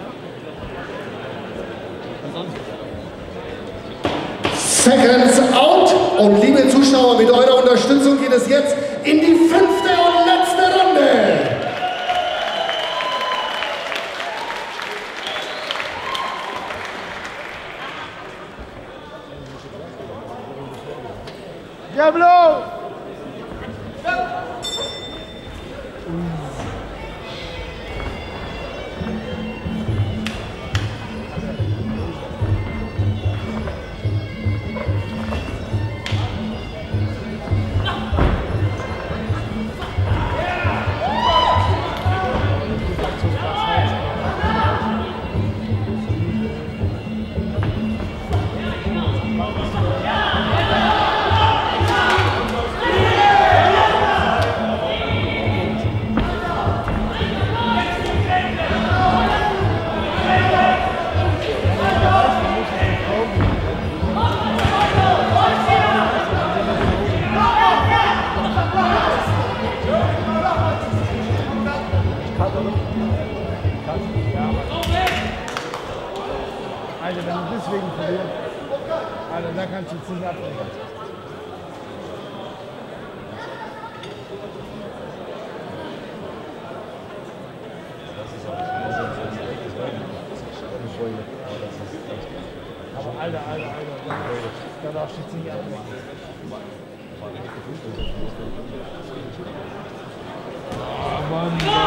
Seconds out. Und liebe Zuschauer, mit eurer Unterstützung geht es jetzt in die fünfte und letzte Runde. Diablo! Alter, wenn du deswegen verlierst, Alter, da kannst du jetzt nicht abbrechen. Aber Alter, Alter, Alter, da darfst du jetzt nicht abbrechen. Oh Mann, ey.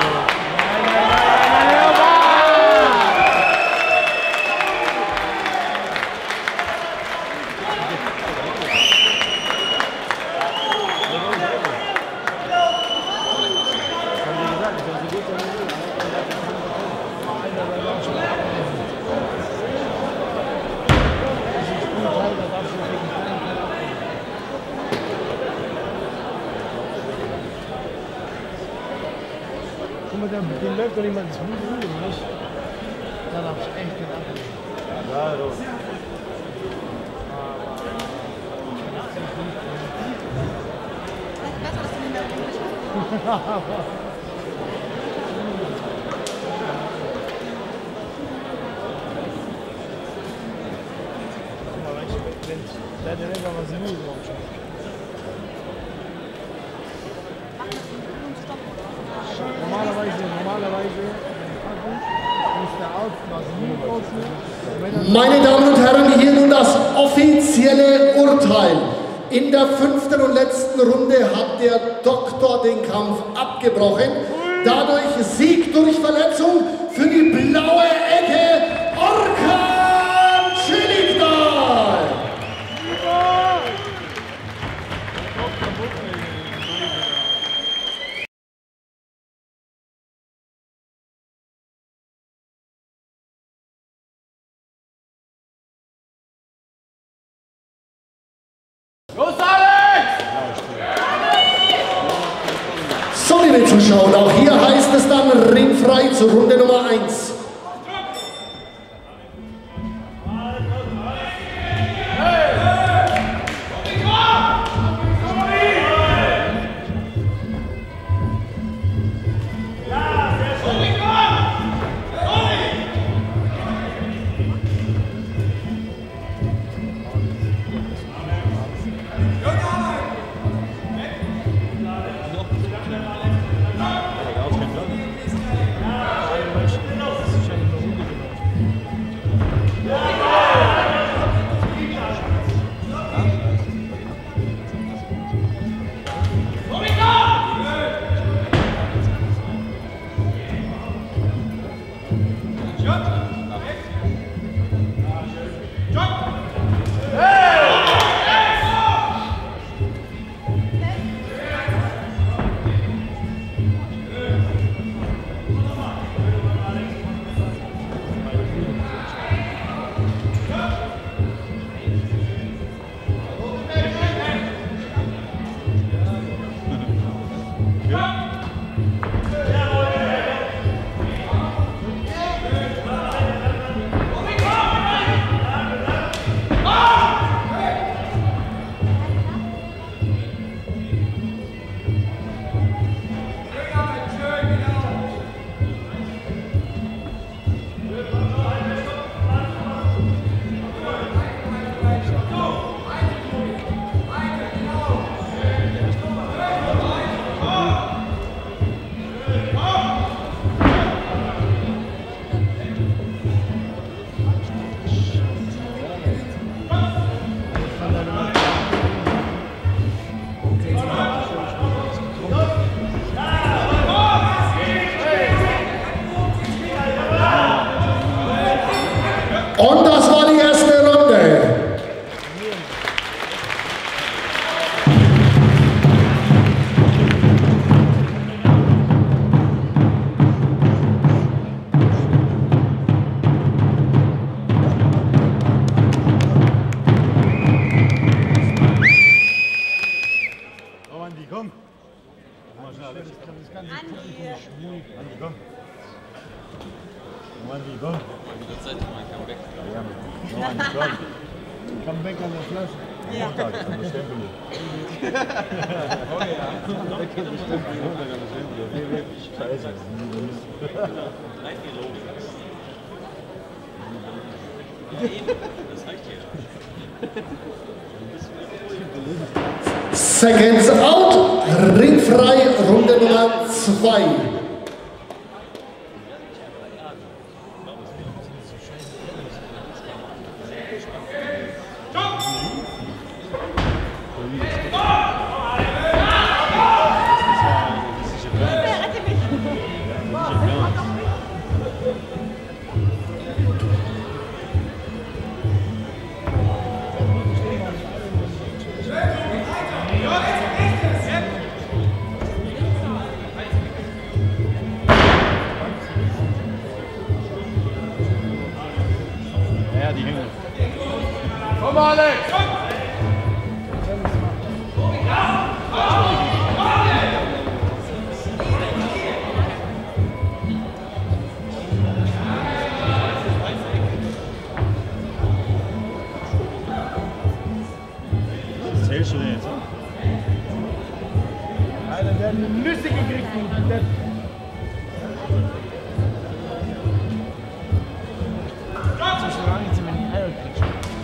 Den läuft doch niemand ins Mühe, nicht? Da darf ich echt den anderen. Ja, doch. Besser, dass du nicht mehr Englisch Der hat ja nicht mal was Mühe drauf. Normalerweise, normalerweise ist der Out was Mühe drauf. Meine Damen und Herren, hier nun das offizielle Urteil. In der fünften und letzten Runde hat der Doktor den Kampf abgebrochen. Dadurch Sieg durch Verletzung für die blaue Ecke Orkan Çelikdal. So, liebe Zuschauer, auch hier heißt es dann ringfrei zur Runde Nummer eins. Und das war die erste Runde. Oh, Andi, komm. Mal schnell. Andi. Andi, komm. Oh, Andi, komm. Das ist mein Comeback. Ja, oh, Andi, komm. Comeback an der Flasche. Ja. Montag, an der Stempel. Oh ja. Montag an der Stempel. Scheiße. Drei, vier Logen. Das reicht hier. Seconds out, ringfrei, Runde Nummer zwei. Ja, die hängen. Komm, Alex! Das zählst du denn jetzt? Alter, der hat eine Nüsse gekriegt. Der so lange jetzt immer die Eier kriegst.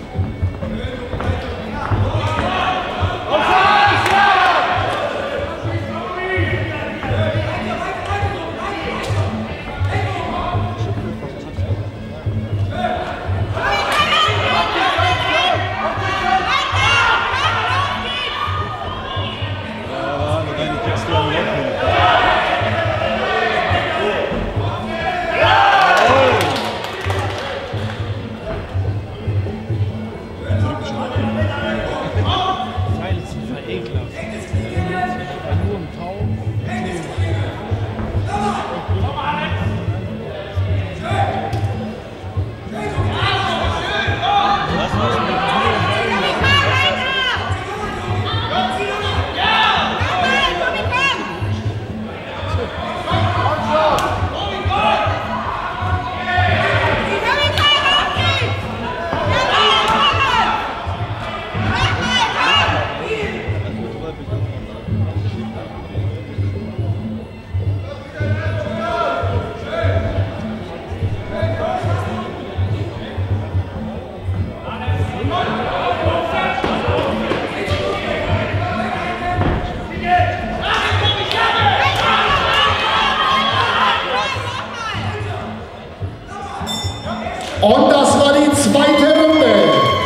Und das war die zweite Runde.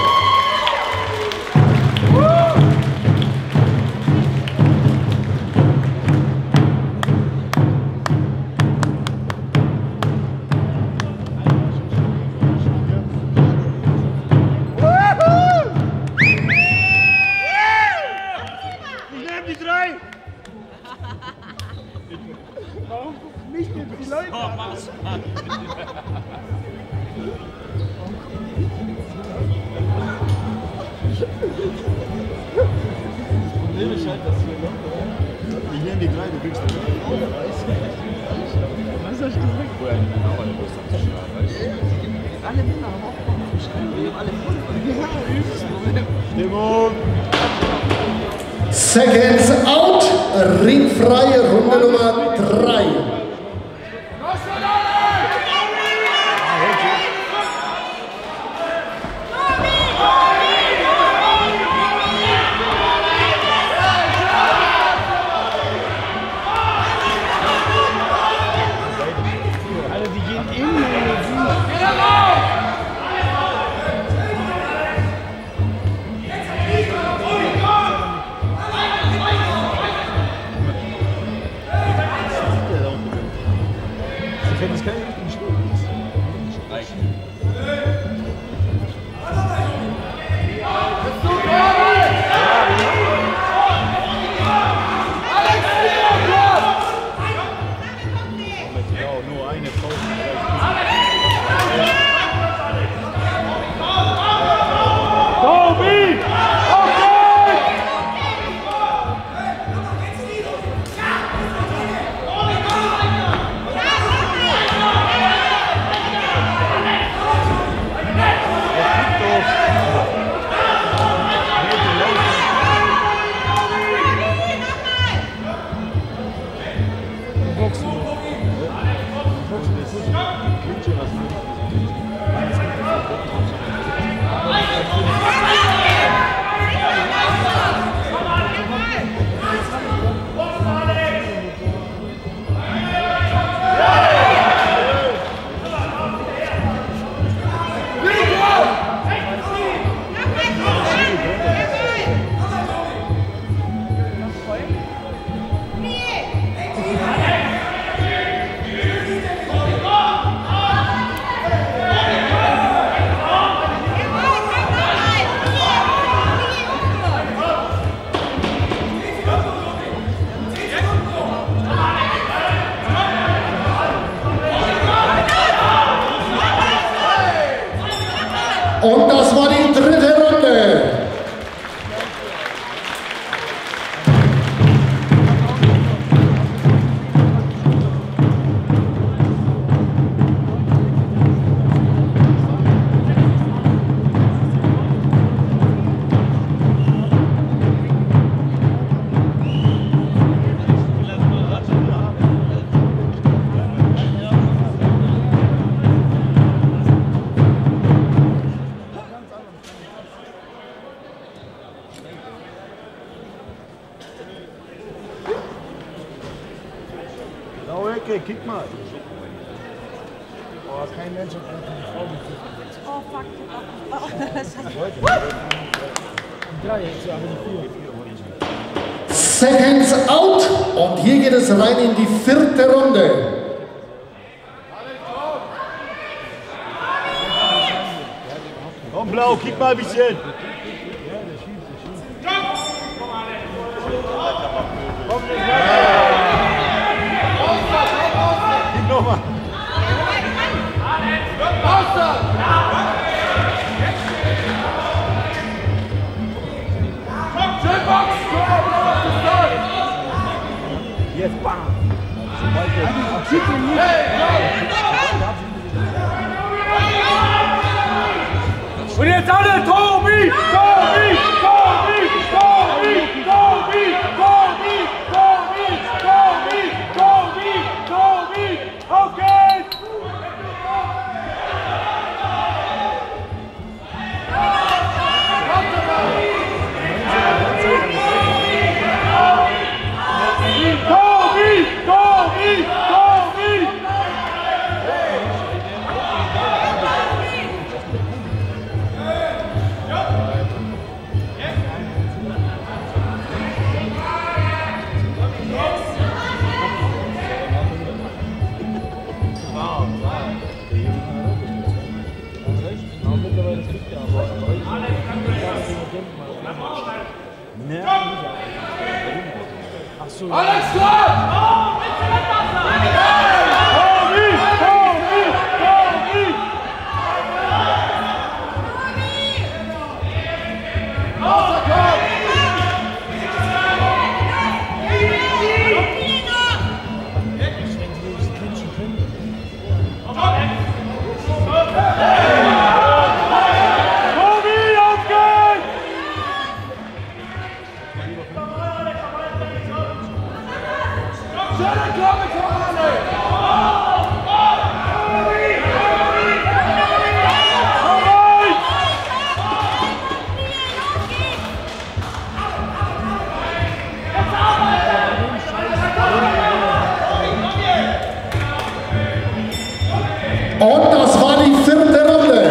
Ich nehme die drei! Warum gucken mich denn die Leute an? Problem ist halt, dass wir ich nehme die drei, du kriegst die drei. Was hast du gesagt? Woher eine Männer alle Lust abzuschneiden, weißt du? Alle Männer haben auch Bock zu schreiben. Wir haben alle voll. Ja, übelst Problem. Stimmung! Seconds out, ringfrei, Runde Nummer drei. Alter, die gehen immer in die Ich hätte es keine richtigen Schuhe. Genau, nur eine Pause. Tobi! Boxen. Und das war die dritte Runde. Okay, kick mal. Oh, kein Mensch hat gerade eine Frau gekriegt. Oh, fuck. Oh, das hat drei jetzt, aber die vier. Seconds out. Und hier geht es rein in die vierte Runde. Komm, Blau, kick mal ein bisschen. Komm, nochmal. Jetzt, bam! Und jetzt alle, Tobi! Tobi! Tobi! Tobi! Tobi! Tobi! Tobi! Tobi! Tobi! Tobi! Auf geht's! Tobi! Tobi! Tobi! Alex, Tor! Tobi! Tobi! Tobi! Tobi, auf geht's! Schöne Klappe, Torane! Und das war die vierte Runde.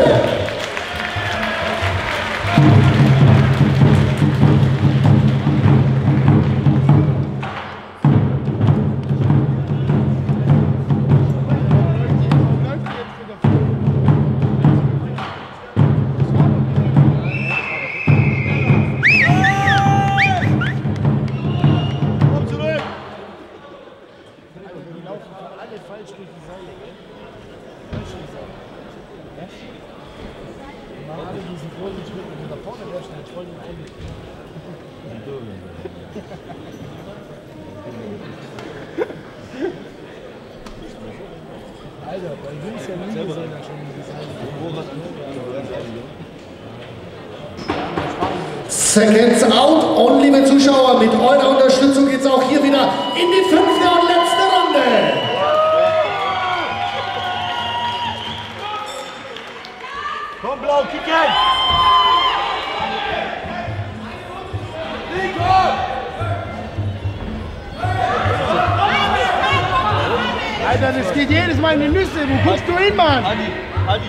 Komm zurück. Die laufen alle falsch durch die Seile, gell? Falsch durch die Seile. Ja? Die machen alle diesen großen Schritt und da vorne der schnell voll in Augen. Alter, bei Jungs ja nie gesehen, da schon die Seile. Seconds out. Und liebe Zuschauer, mit eurer Unterstützung geht es auch hier wieder in die fünfte und letzte Runde. Komm, Blau, kick rein. Alter, das geht jedes Mal in die Nüsse. Wo guckst du hin, Mann? Adi, Adi.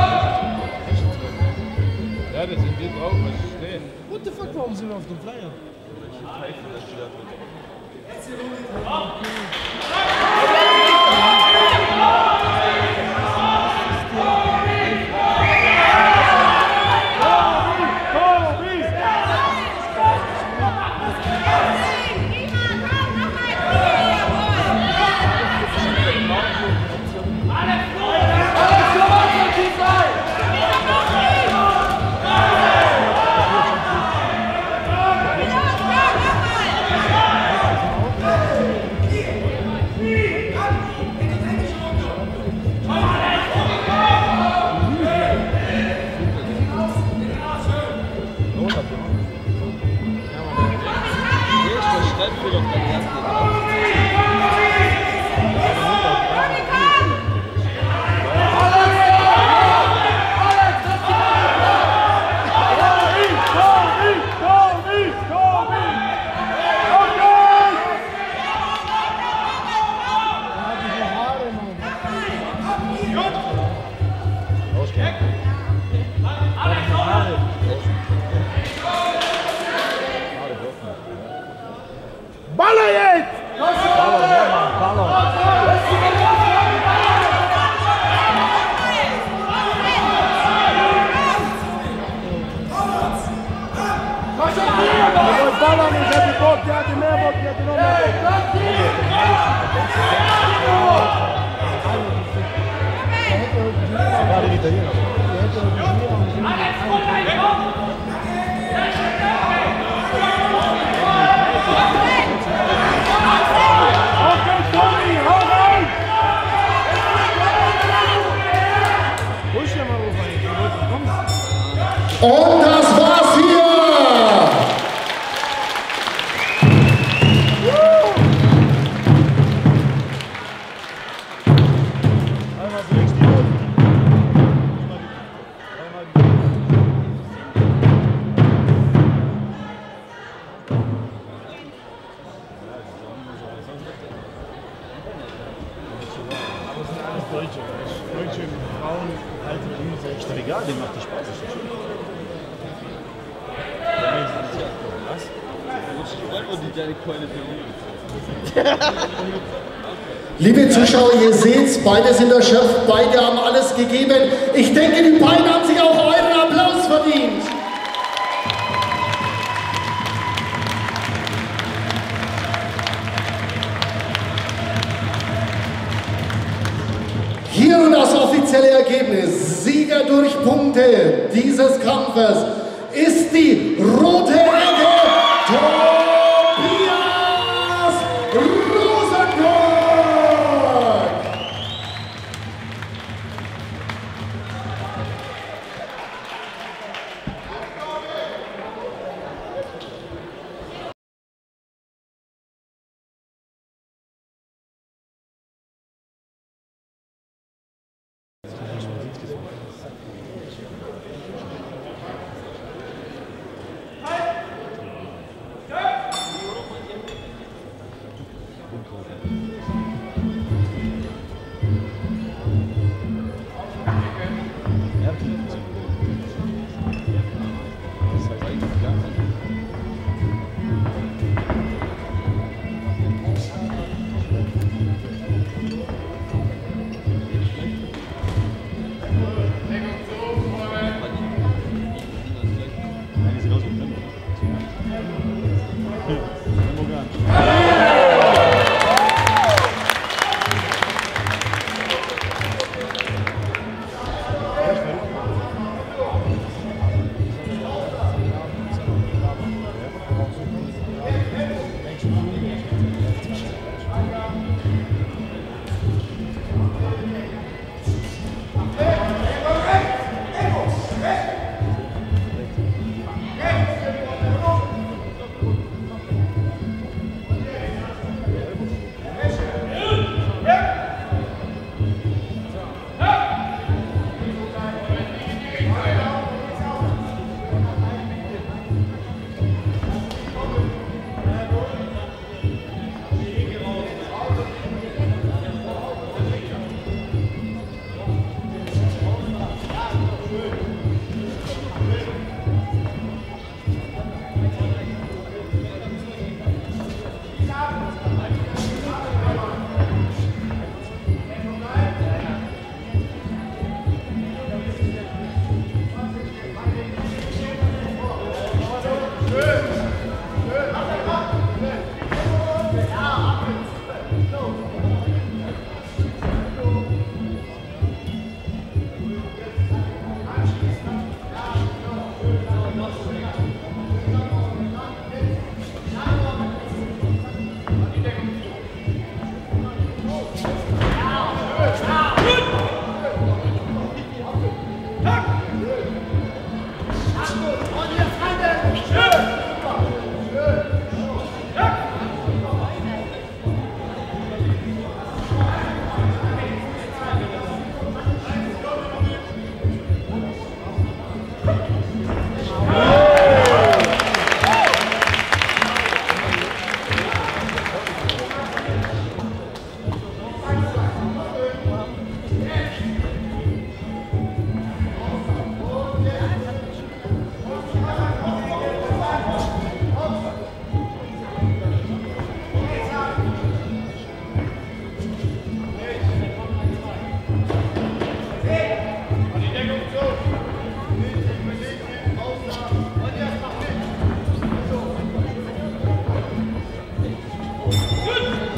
Ja, das sind wir drauf, was stehen. What the fuck, warum sind wir auf dem Flyer? Alex, Baller jetzt! Baller nicht, hat die Bock, der hatte mehr Bock, der hatte noch mehr Und das war's hier! Deutsche, Deutsche Frauen, alte Gemüse. Ist doch egal, dem macht die Spaß. Liebe Zuschauer, ihr seht's, beide sind erschöpft, beide haben alles gegeben. Ich denke, die beiden haben sich auch euren Applaus verdient. Hier nun das offizielle Ergebnis. Sieger durch Punkte dieses Kampfes ist die rote Ecke Tobias Rosenberg.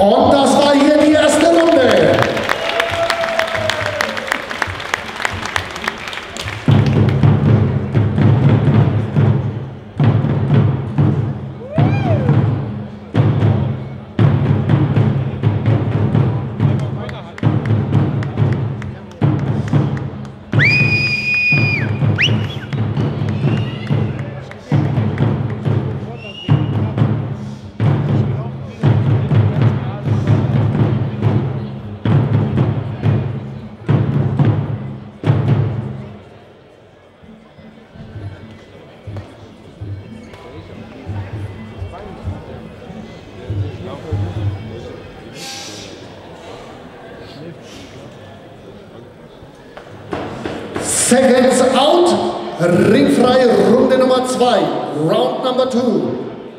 Und das war hier die erste Runde. Seconds out, ringfrei, Runde Nummer zwei, Round Number two.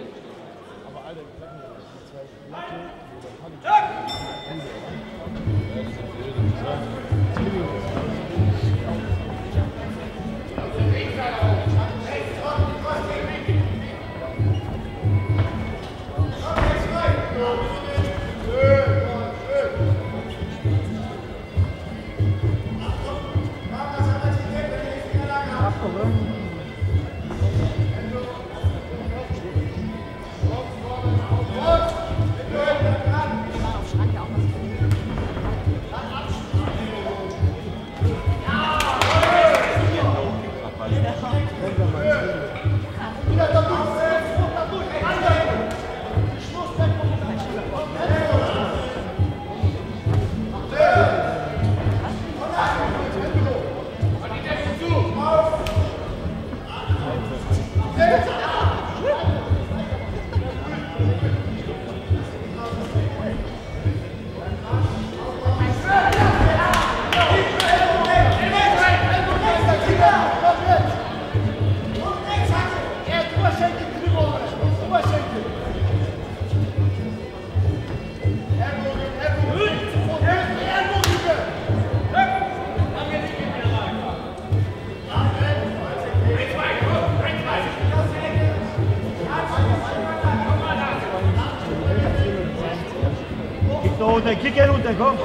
Runter, kick ihn runter, komm!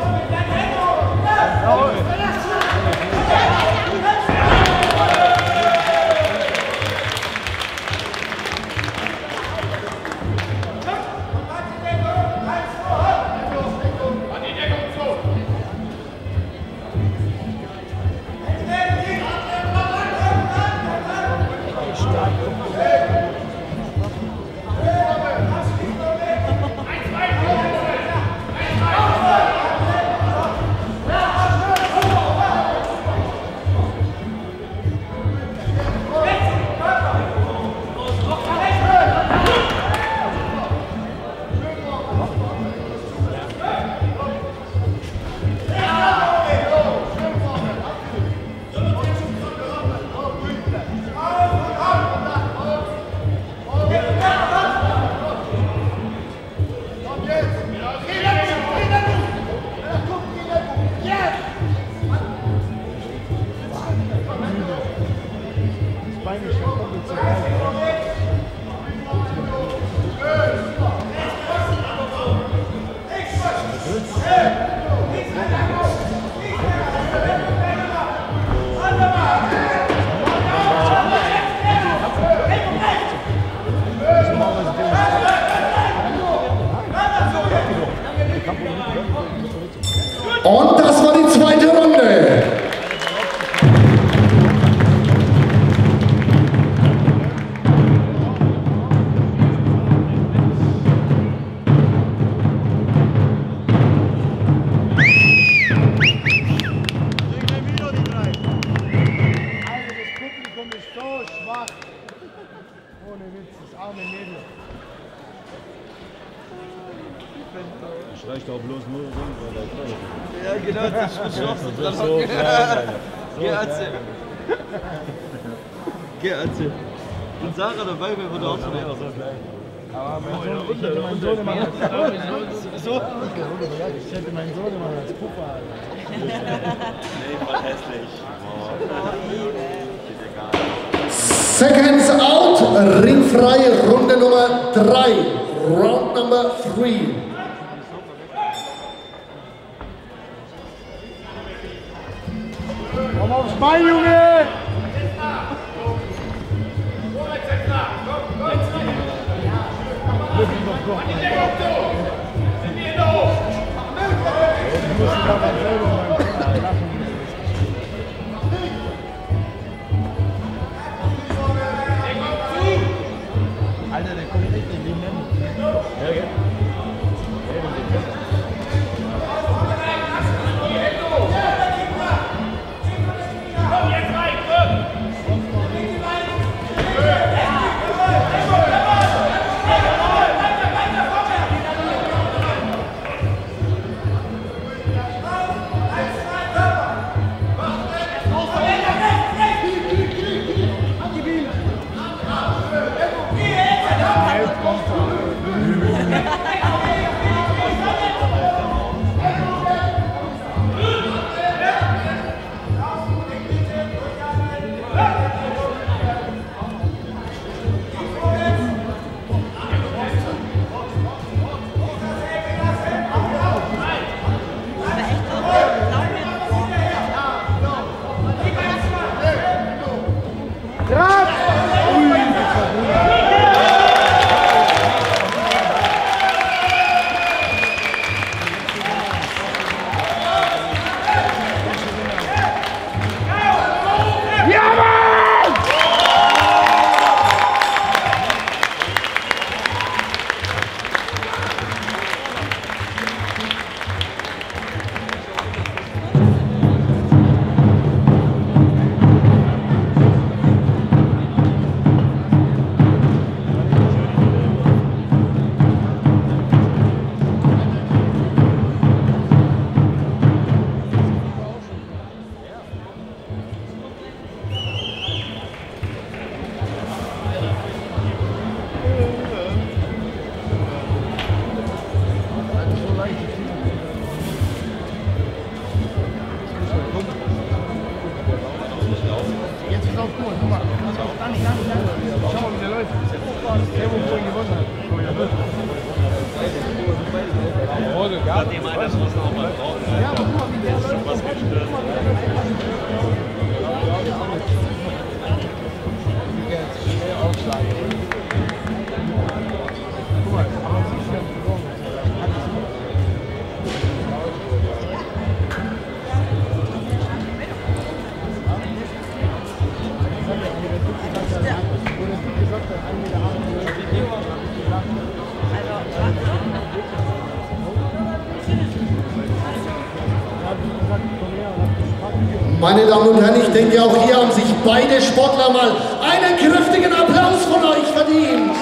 Und das war die zweite Runde. Reicht auch bloß nur so, weil Ja, genau, das ist schon das so klein. Geh, erzähl. Geh, erzähl. Und Sarah dabei wäre, würde auch so wäre. Aber mein Sohn, ich hätte meinen Sohn immer als So? Ich hätte meinen Sohn immer als Puffer. Nee, voll hässlich. Seconds out, ringfrei, Runde Nummer drei, Round Number three. Aufs Bein, Junge! Alter, der kommt nicht in den Nennen. Ja, ja. Meine Damen und Herren, ich denke, auch hier haben sich beide Sportler mal einen kräftigen Applaus von euch verdient.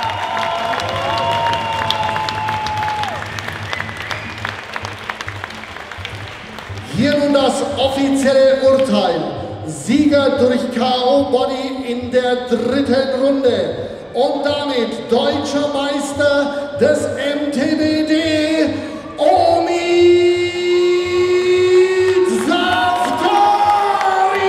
Hier nun das offizielle Urteil. Sieger durch K O-Body in der dritten Runde und damit deutscher Meister des M T B D, Omid Safdari!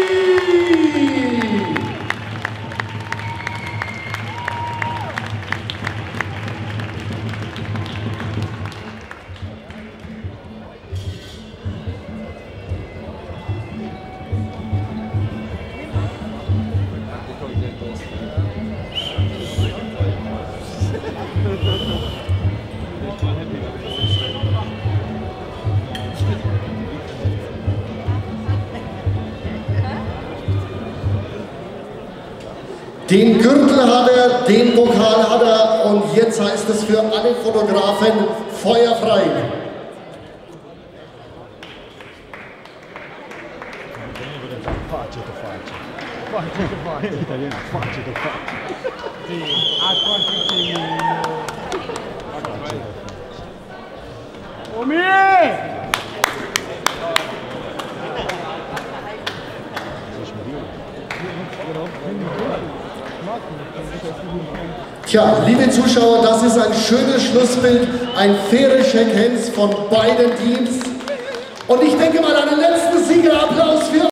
Den Gürtel hat er, den Pokal hat er und jetzt heißt es für alle Fotografen feuerfrei. Tja, liebe Zuschauer, das ist ein schönes Schlussbild, ein faires Shake Hands von beiden Teams. Und ich denke mal einen letzten Siegerapplaus für